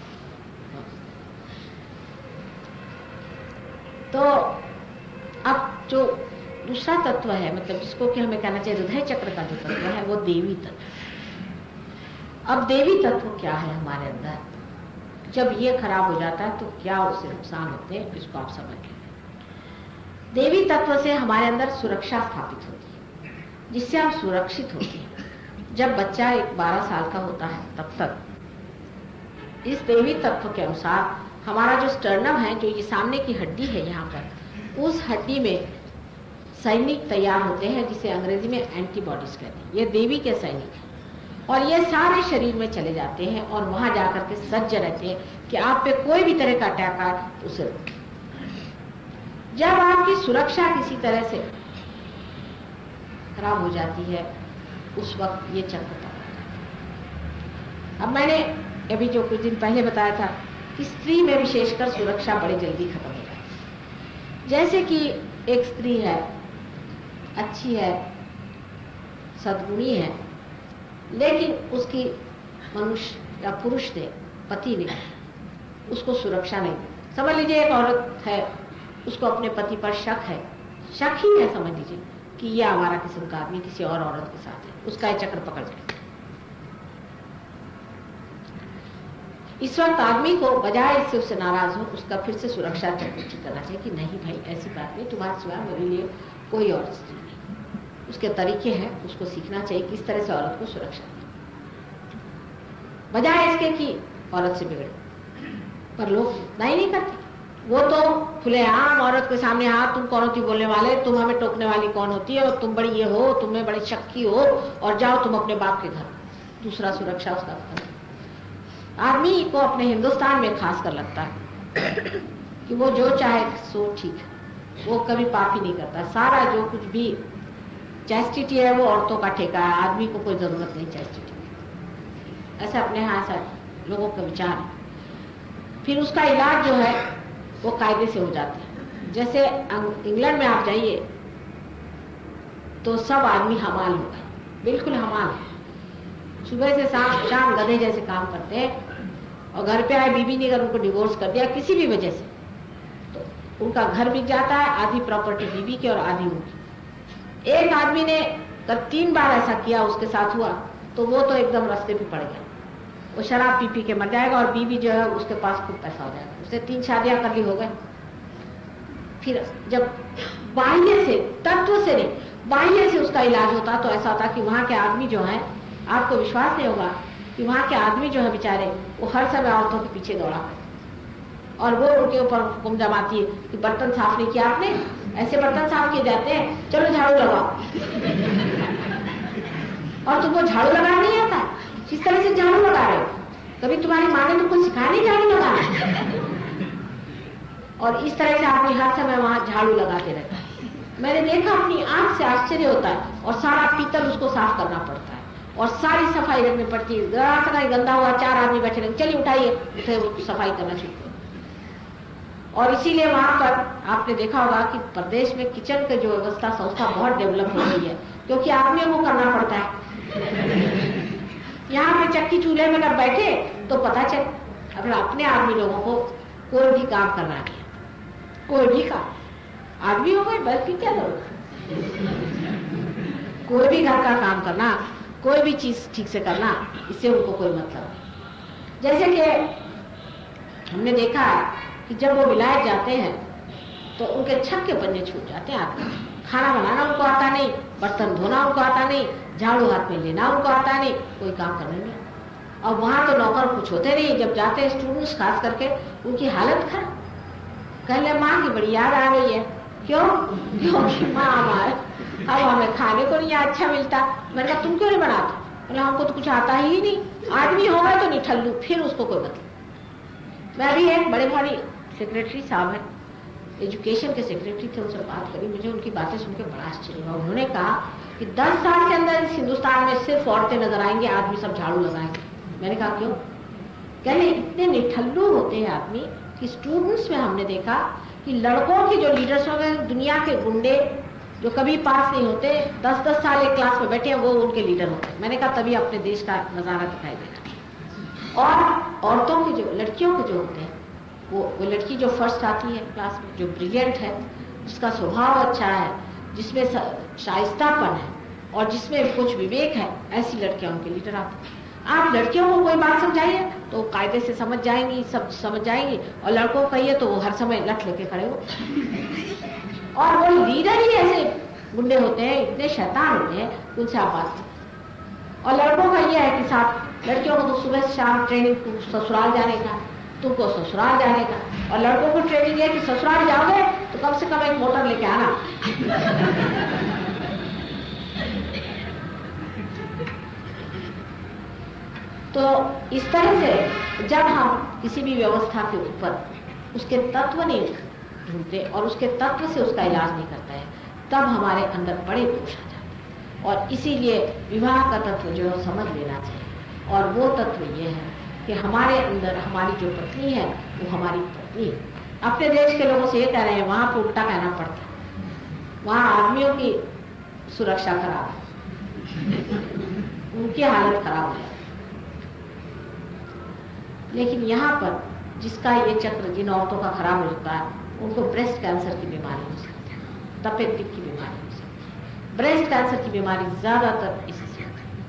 तो अब जो दूसरा तत्व है, मतलब जिसको कि हमें कहना चाहिए हृदय चक्र का जो तत्व है, वो देवी तत्व। अब देवी तत्व क्या है हमारे अंदर? जब ये खराब हो जाता है तो क्या उससे नुकसान होते हैं, इसको आप समझ लें। देवी तत्व से हमारे अंदर सुरक्षा स्थापित होती है, जिससे हम सुरक्षित होते हैं। जब बच्चा 12 साल का होता है, तब तक इस देवी तत्व के अनुसार हमारा जो स्टर्नम है, जो ये सामने की हड्डी है यहाँ पर, उस हड्डी में सैनिक तैयार होते हैं, जिसे अंग्रेजी में एंटीबॉडीज कहते हैं। ये देवी के सैनिक हैं, और ये सारे शरीर में चले जाते हैं और वहां जाकर के सज्ज रहते हैं कि आप पे कोई भी तरह का अटैक आए उसे रोकें। जब आपकी सुरक्षा किसी तरह से खराब हो जाती है, उस वक्त ये चक्र होता है। अब मैंने अभी जो कुछ दिन पहले बताया था कि स्त्री में विशेषकर सुरक्षा बड़ी जल्दी खत्म हो जाती है। जैसे कि एक स्त्री है, अच्छी है, सद्गुणी है, लेकिन उसकी मनुष्य या पुरुष ने, पति ने उसको सुरक्षा नहीं दी। समझ लीजिए एक औरत है, उसको अपने पति पर शक है, शक ही है, समझ लीजिए कि यह हमारा किस्म का आदमी किसी और औरत के साथ है, उसका ये चक्र पकड़ जाए। इस वक्त आदमी को बजाय इससे उससे नाराज हो, उसका फिर से सुरक्षा चक्र करना चाहिए कि नहीं भाई ऐसी बात नहीं, तुम्हारे सिवा मेरे लिए कोई और स्त्री नहीं। उसके तरीके हैं, उसको सीखना चाहिए किस तरह से औरत को सुरक्षा दें। बजाय इसके कि औरत से बिगड़े। पर लोग नहीं नहीं करते, वो तो खुलेआम औरत के सामने, हाँ तुम कौन होती बोलने वाले, तुम हमें टोकने वाली कौन होती है, और तुम बड़ी ये हो, तुम्हें बड़ी शक्की हो, और जाओ तुम अपने बाप के घर। दूसरा सुरक्षा उसका घर। आदमी को अपने हिंदुस्तान में खास कर लगता है कि वो जो चाहे सो ठीक है, वो कभी पाप ही नहीं करता। सारा जो कुछ भी चैस्टिटी है वो औरतों का ठेका है, आदमी को कोई जरूरत नहीं चैस्टिटी की। ऐसा अपने यहाँ ऐसा लोगों का विचार है। फिर उसका इलाज जो है वो कायदे से हो जाते हैं। जैसे इंग्लैंड में आप जाइए तो सब आदमी हमाल हो गए, बिल्कुल हमाल। सुबह से शाम गधे जैसे काम करते हैं, और घर पे आए बीवी ने अगर उनको डिवोर्स कर दिया किसी भी वजह से, तो उनका घर बिक जाता है, आधी प्रॉपर्टी बीवी की और आधी उनकी। एक आदमी ने 3 बार ऐसा किया, उसके साथ हुआ, तो वो तो एकदम रास्ते पे पड़ गया। वो शराब पी के मर जाएगा, और बीवी जो है उसके पास खूब पैसा हो जाएगा। उसने 3 शादियां कर ली, हो गए। फिर जब बाह्य से, तत्व से नहीं, बाह्य से उसका इलाज होता तो ऐसा होता कि वहां के आदमी जो है, आपको विश्वास नहीं होगा कि वहां के आदमी जो है बेचारे, वो हर समय औरतों के पीछे दौड़ा, और वो उनके ऊपर हुक्म जमाती है कि बर्तन साफ नहीं किया आपने, ऐसे बर्तन साफ किए जाते हैं, चलो झाड़ू लगाओ। और तुमको झाड़ू लगाना नहीं आता, किस तरह से झाड़ू लगा रहे हो? कभी तुम्हारी माँ ने तुमको सिखाया नहीं झाड़ू लगाना? और इस तरह से आदमी हर समय वहां झाड़ू लगाते रहता है। मैंने देखा, अपनी आंख से आश्चर्य होता है। और सारा पीतल उसको साफ करना पड़ता है, और सारी सफाई रखनी पड़ती है। जरा सा गंदा हुआ, 4 आदमी बैठे रहेंगे, चलिए उठाइए, उसे सफाई करना शुरू करो। और इसीलिए वहां पर आपने देखा होगा कि प्रदेश में किचन की जो व्यवस्था संस्था बहुत डेवलप हो गई है, क्योंकि आदमियों को करना पड़ता है। यहाँ पे चक्की चूल्हे में अगर बैठे तो पता चले, अगर अपने आदमी लोगों को कोई भी काम करना है, कोई भी काम, आदमी हो गए बस भी क्या करो, कोई भी घर का काम करना, कोई भी चीज ठीक से करना, इससे उनको कोई मतलब नहीं। जैसे कि हमने देखा है कि जब वो विलायत जाते हैं तो उनके छत के पन्ने छूट जाते हैं। आदमी खाना बनाना उनको आता नहीं, बर्तन धोना उनको आता नहीं, झाड़ू हाथ में लेना उनको आता नहीं, कोई काम करना नहीं। और वहां तो नौकर कुछ होते नहीं। जब जाते हैं स्टूडेंट्स खास करके, उनकी हालत खराब। कहले माँ की बड़ी याद आ गई है। क्यों? क्योंकि माँ हमारे अब हमें खाने को नहीं अच्छा मिलता। मैंने कहा तुम क्यों नहीं बनाते? बोला हमको तो कुछ आता ही नहीं, आदमी होगा तो नहीं ठल्लू, फिर उसको कोई मतलब। मैं भी एक बड़े भारी सेक्रेटरी साहब है, एजुकेशन के सेक्रेटरी थे, उनसे बात करी, मुझे उनकी बातें सुनकर बड़ा आश्चर्य हुआ। उन्होंने कहा कि 10 साल के अंदर इस हिंदुस्तान में सिर्फ औरतें नजर आएंगे, आदमी सब झाड़ू लगाएंगे। मैंने कहा क्यों? कहने इतने निठल्लू होते हैं आदमी कि स्टूडेंट्स में हमने देखा कि लड़कों के जो लीडर्स हो गए, दुनिया के गुंडे जो कभी पास नहीं होते, 10-10 साल एक क्लास में बैठे हैं, वो उनके लीडर होते हैं। मैंने कहा तभी अपने देश का नजारा दिखाई देगा। और औरतों के जो, लड़कियों के जो होते हैं, वो लड़की जो फर्स्ट आती है क्लास में, जो ब्रिलियंट है, जिसका स्वभाव अच्छा है, जिसमें शाइस्तापन है और जिसमें कुछ विवेक है, ऐसी लड़कियां उनके लीडर आती हैं। आप लड़कियों को कोई बात समझाइए तो कायदे से समझ जाएंगी, सब समझ जाएंगी, और लड़कों को कहिए तो वो हर समय लठ लेके खड़े हो। और वो लीडर ही ऐसे गुंडे होते हैं, इतने शैतान होते हैं, उनसे आप बात। और लड़कों का ये है कि साहब लड़कियों को तो सुबह से शाम ट्रेनिंग, ससुराल जाने का, तुमको ससुराल जाने का, और लड़कों को ट्रेनिंग है कि ससुराल जाओगे तो कम से कम एक मोटर लेके आना। तो इस तरह से जब हम किसी भी व्यवस्था के ऊपर उसके तत्व नहीं ढूंढते और उसके तत्व से उसका इलाज नहीं करता है, तब हमारे अंदर बड़े दोष आ जाते हैं। और इसीलिए विवाह का तत्व जो है समझ लेना चाहिए। और वो तत्व ये है कि हमारे अंदर हमारी जो पत्नी है वो हमारी पत्नी है। अपने देश के लोगों से ये कह रहे हैं, वहां पर उल्टा कहना पड़ता है, वहां आदमियों की सुरक्षा खराब है, उनकी हालत खराब हो जाती है। लेकिन यहाँ पर जिसका ये चक्र, जिन औरतों का खराब हो जाता है, उनको ब्रेस्ट कैंसर की बीमारी हो सकती है, तपेदिक की बीमारी हो सकती है। ब्रेस्ट कैंसर की बीमारी ज्यादातर इससे होती है।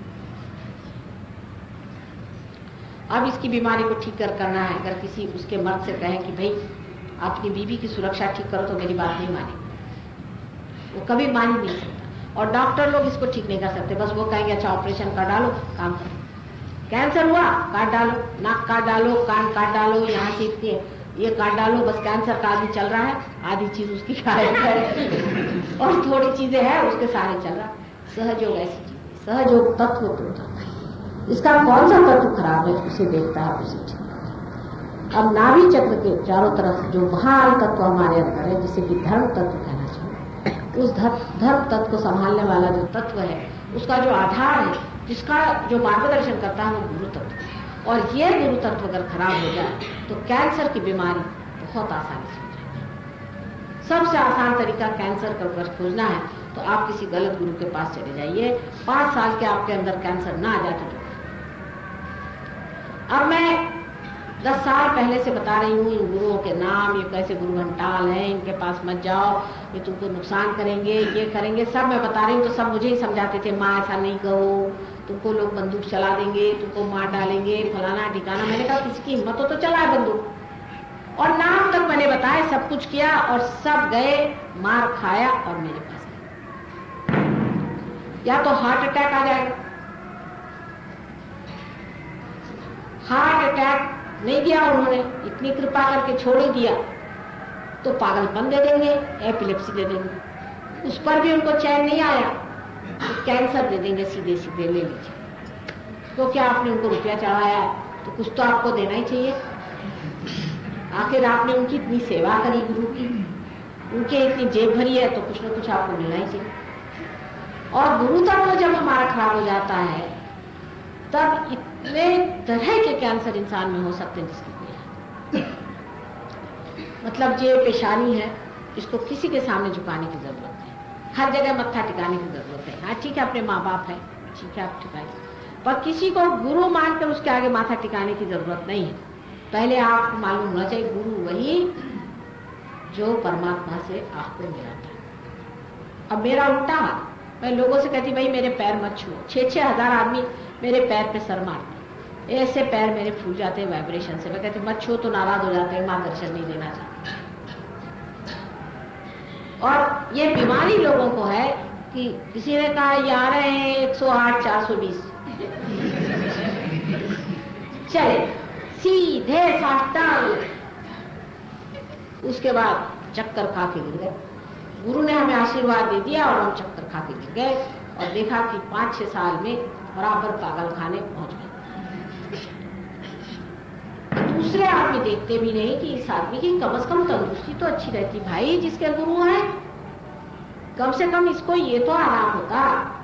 अब इसकी बीमारी को ठीक करना है, अगर किसी उसके मर्द से कहें कि भाई अपनी बीवी की सुरक्षा ठीक करो, तो मेरी बात नहीं मानेगी, वो कभी मान ही नहीं सकता। और डॉक्टर लोग इसको ठीक नहीं कर सकते, बस वो कहेंगे अच्छा ऑपरेशन कर डालो, काम करो। कैंसर हुआ, काट डालो, नाक काट डालो, कान काट डालो, यहाँ से इतनी ये काट डालो, बस कैंसर का आदमी चल रहा है, आधी चीज उसकी गायब है और थोड़ी चीजें हैं उसके सारे चल रहा। सहयोग ऐसी चीज, सहयोग तत्व टूटा, इसका कौन सा तत्व खराब है उसे देखता है, उसे ठीक। अब नाभि चक्र के चारों तरफ जो महान तत्व हमारे अंदर है, जिसे कि धर्म तत्व कहना चाहिए, उस धर्म तत्व को संभालने वाला जो तत्व है, उसका जो आधार है, जिसका जो मार्गदर्शन करता है, वो गुरु तत्व। और ये गुरु तत्व अगर खराब हो जाए तो कैंसर की बीमारी बहुत आसानी से हो जाएगी। सबसे आसान तरीका कैंसर का अगर खोजना है तो आप किसी गलत गुरु के पास चले जाइए, 5 साल के आपके अंदर कैंसर ना आ जाए तो। अब मैं 10 साल पहले से बता रही हूँ इन गुरुओं के नाम, ये कैसे गुरु घंटाल हैं, इनके पास मत जाओ, ये तुमको नुकसान करेंगे, ये करेंगे, सब मैं बता रही हूँ। तो सब मुझे ही समझाते थे, माँ ऐसा नहीं कहो, तुमको लोग बंदूक चला देंगे, तुमको मार डालेंगे, फलाना ठिकाना। मैंने कहा किसी की हिम्मत हो तो चलाए बंदूक, और नाम तक मैंने बताया, सब कुछ किया, और सब गए, मार खाया और मेरे पास या तो हार्ट अटैक आ जाएगा। हार्ट अटैक नहीं दिया उन्होंने, इतनी कृपा करके छोड़ ही दिया, तो पागलपन दे देंगे, एपिलेप्सी दे देंगे, उस पर भी उनको चैन नहीं आया तो कैंसर दे देंगे, सीधे सीधे ले लीजिए। तो क्या आपने उनको रुपया चढ़ाया तो कुछ तो आपको देना ही चाहिए। आखिर आपने उनकी इतनी सेवा करी गुरु की, उनके इतनी जेब भरी है, तो कुछ ना कुछ आपको मिलना ही चाहिए। और गुरु तत्व जब हमारा खराब हो जाता है तब इतने तरह के कैंसर इंसान में हो सकते हैं जिसकी कोई मतलब जे पेशानी है, इसको किसी के सामने झुकाने की जरूरत है, हर जगह मत्था टिकाने की जरूरत है। हाँ ठीक है, अपने माँ बाप है, ठीक है आप टिकाइए, पर किसी को गुरु मानकर उसके आगे माथा टिकाने की जरूरत नहीं है। पहले आपको मालूम होना चाहिए गुरु वही जो परमात्मा से आपको मिलाता है। अब मेरा उल्टा हाल, मैं लोगों से कहती भाई मेरे पैर मत छुओ, 6-6 हजार आदमी मेरे पैर पे सर मारते, ऐसे पैर मेरे फूल जाते हैं वाइब्रेशन से। मैं कहती मत छुओ तो नाराज हो जाते हैं, मार्गदर्शन नहीं देना चाहते। और ये बीमारी लोगों को है कि किसी ने कहा ये आ रहे हैं 108 420 चले सीधे साष्टांग, उसके बाद चक्कर खा के गिर गए। गुरु ने हमें आशीर्वाद दे दिया और हम चक्कर खा के गिर गए और देखा कि 5-6 साल में बराबर पागल खाने पहुंच गए। दूसरे आदमी देखते भी नहीं कि इस आदमी की कम से कम तंदुरुस्ती तो अच्छी रहती, भाई जिसके गुरु हैं कम से कम इसको ये तो आराम होता।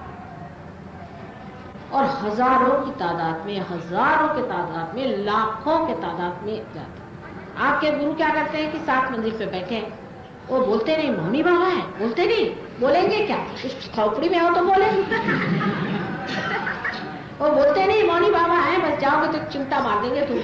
और हजारों की तादाद में, हजारों के तादाद में, लाखों के तादाद में जाते। आपके गुरु क्या करते हैं कि 7 मंजिल पे बैठे हैं, वो बोलते नहीं मौनी बाबा है, बोलते नहीं, बोलेंगे क्या, उस खोपड़ी में हो तो बोलेंगे वो बोलते नहीं मौनी बाबा है, बस जाओगे तो चिमटा मार देंगे तुम।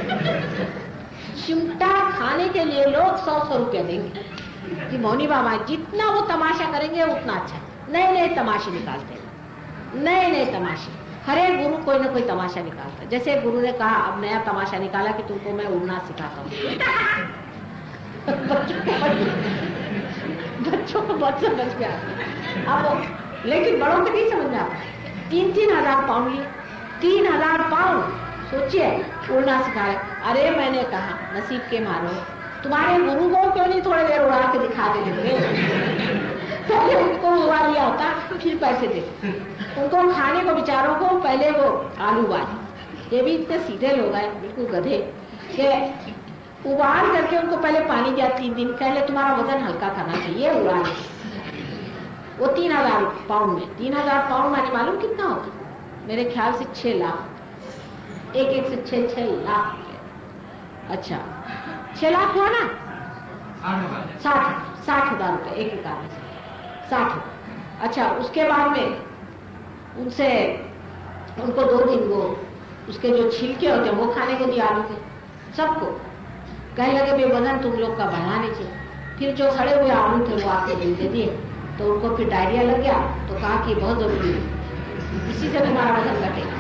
चिमटा खाने के लिए लोग 100-100 रुपया देंगे कि मौनी बाबा, जितना वो तमाशा करेंगे उतना अच्छा। नए नए तमाशे निकालते हैं, नए नए तमाशे, हर एक गुरु कोई ना कोई तमाशा निकालता है। जैसे गुरु ने कहा अब नया तमाशा निकाला कि तुमको मैं उड़ना सिखाता हूँ बच्चों को बहुत समझ में आता अब, लेकिन बड़ों को नहीं समझ में आता। 3-3 हजार पाउंड लिए, 3000 पाउंड, सोचिए उड़ना सिखाए। अरे मैंने कहा नसीब के मारो, तुम्हारे गुरु को क्यों नहीं थोड़ी देर उड़ा के दिखा देंगे, पहले उनको उड़ा लिया होता फिर पैसे दे। उनको खाने को बेचारों को पहले वो आलू उबाले, ये भी इतने सीधे लोग हैं बिल्कुल गधे के, उबाल करके उनको पहले पानी दिया 3 दिन, पहले तुम्हारा वजन हल्का करना चाहिए, उड़ा ले। वो 3000 पाउंड में, 3000 पाउंड माने मालूम कितना होता, मेरे ख्याल से 6 लाख, एक से 6 लाख। अच्छा 6 लाख हुआ ना, 60,000 रुपए एक आदमी से, 60। अच्छा उसके बाद में उनसे उनको 2 दिन वो उसके जो छिलके होते हैं वो खाने को दिया आलू के, सबको कहने लगे भाई वजन तुम लोग का बढ़ा नहीं चाहिए। फिर जो सड़े हुए आलू थे वो आके दे दिए, तो उनको फिर डायरिया लग गया, तो कहा कि बहुत जरूरी है, इसी से तुम्हारा वजन घटेगा।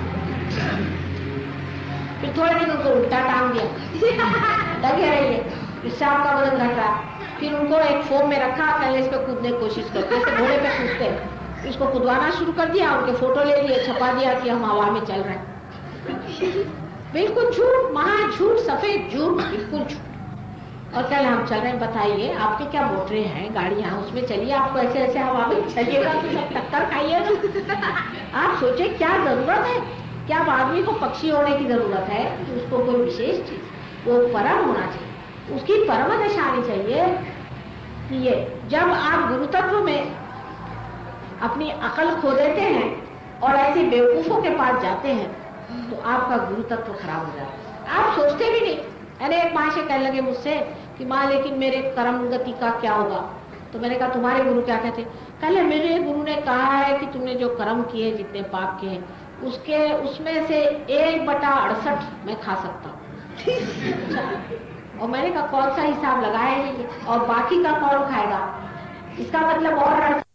फिर थोड़े दिन उनको उल्टा टांग दिया, लगे रहिए, इससे आपका वजन घट रहा। फिर उनको एक फोम में रखा, पहले इस पर कूदने की कोशिश करते, जैसे घोड़े पे कूदते हैं, इसको कूदवाना शुरू कर दिया, उनके फोटो ले लिए, छपा दिया कि हम हवा में चल रहे हैं। बिल्कुल झूठ, महा झूठ, सफेद झूठ, बिल्कुल झूठ। और कल हम चल रहे हैं, बताइए आपके क्या मोटरें हैं, गाड़ियां, उसमें चलिए, आपको ऐसे ऐसे हवा में चलिएगा तो सब टक्कर खाइएगा। आप सोचे क्या जरूरत है, क्या आदमी को पक्षी होने की जरूरत है कि उसको कोई विशेष चीज, वो परम होना चाहिए, उसकी परम दशा आनी चाहिए कि ये जब आप गुरु तत्व में अपनी अकल खो देते हैं और ऐसे बेवकूफों के पास जाते हैं तो आपका गुरु तत्व खराब हो जाता है, आप सोचते भी नहीं। अरे एक माँ से कहने लगे मुझसे कि माँ लेकिन मेरे कर्म गति का क्या होगा, तो मैंने कहा तुम्हारे गुरु क्या कहते? कहले मेरे गुरु ने कहा है कि तुमने जो कर्म किए, जितने पाप किए, उसमें से 1/68 मैं खा सकता हूँ। और मैंने कहा कौन सा हिसाब लगाया नहीं, और बाकी का कौन खाएगा? इसका मतलब और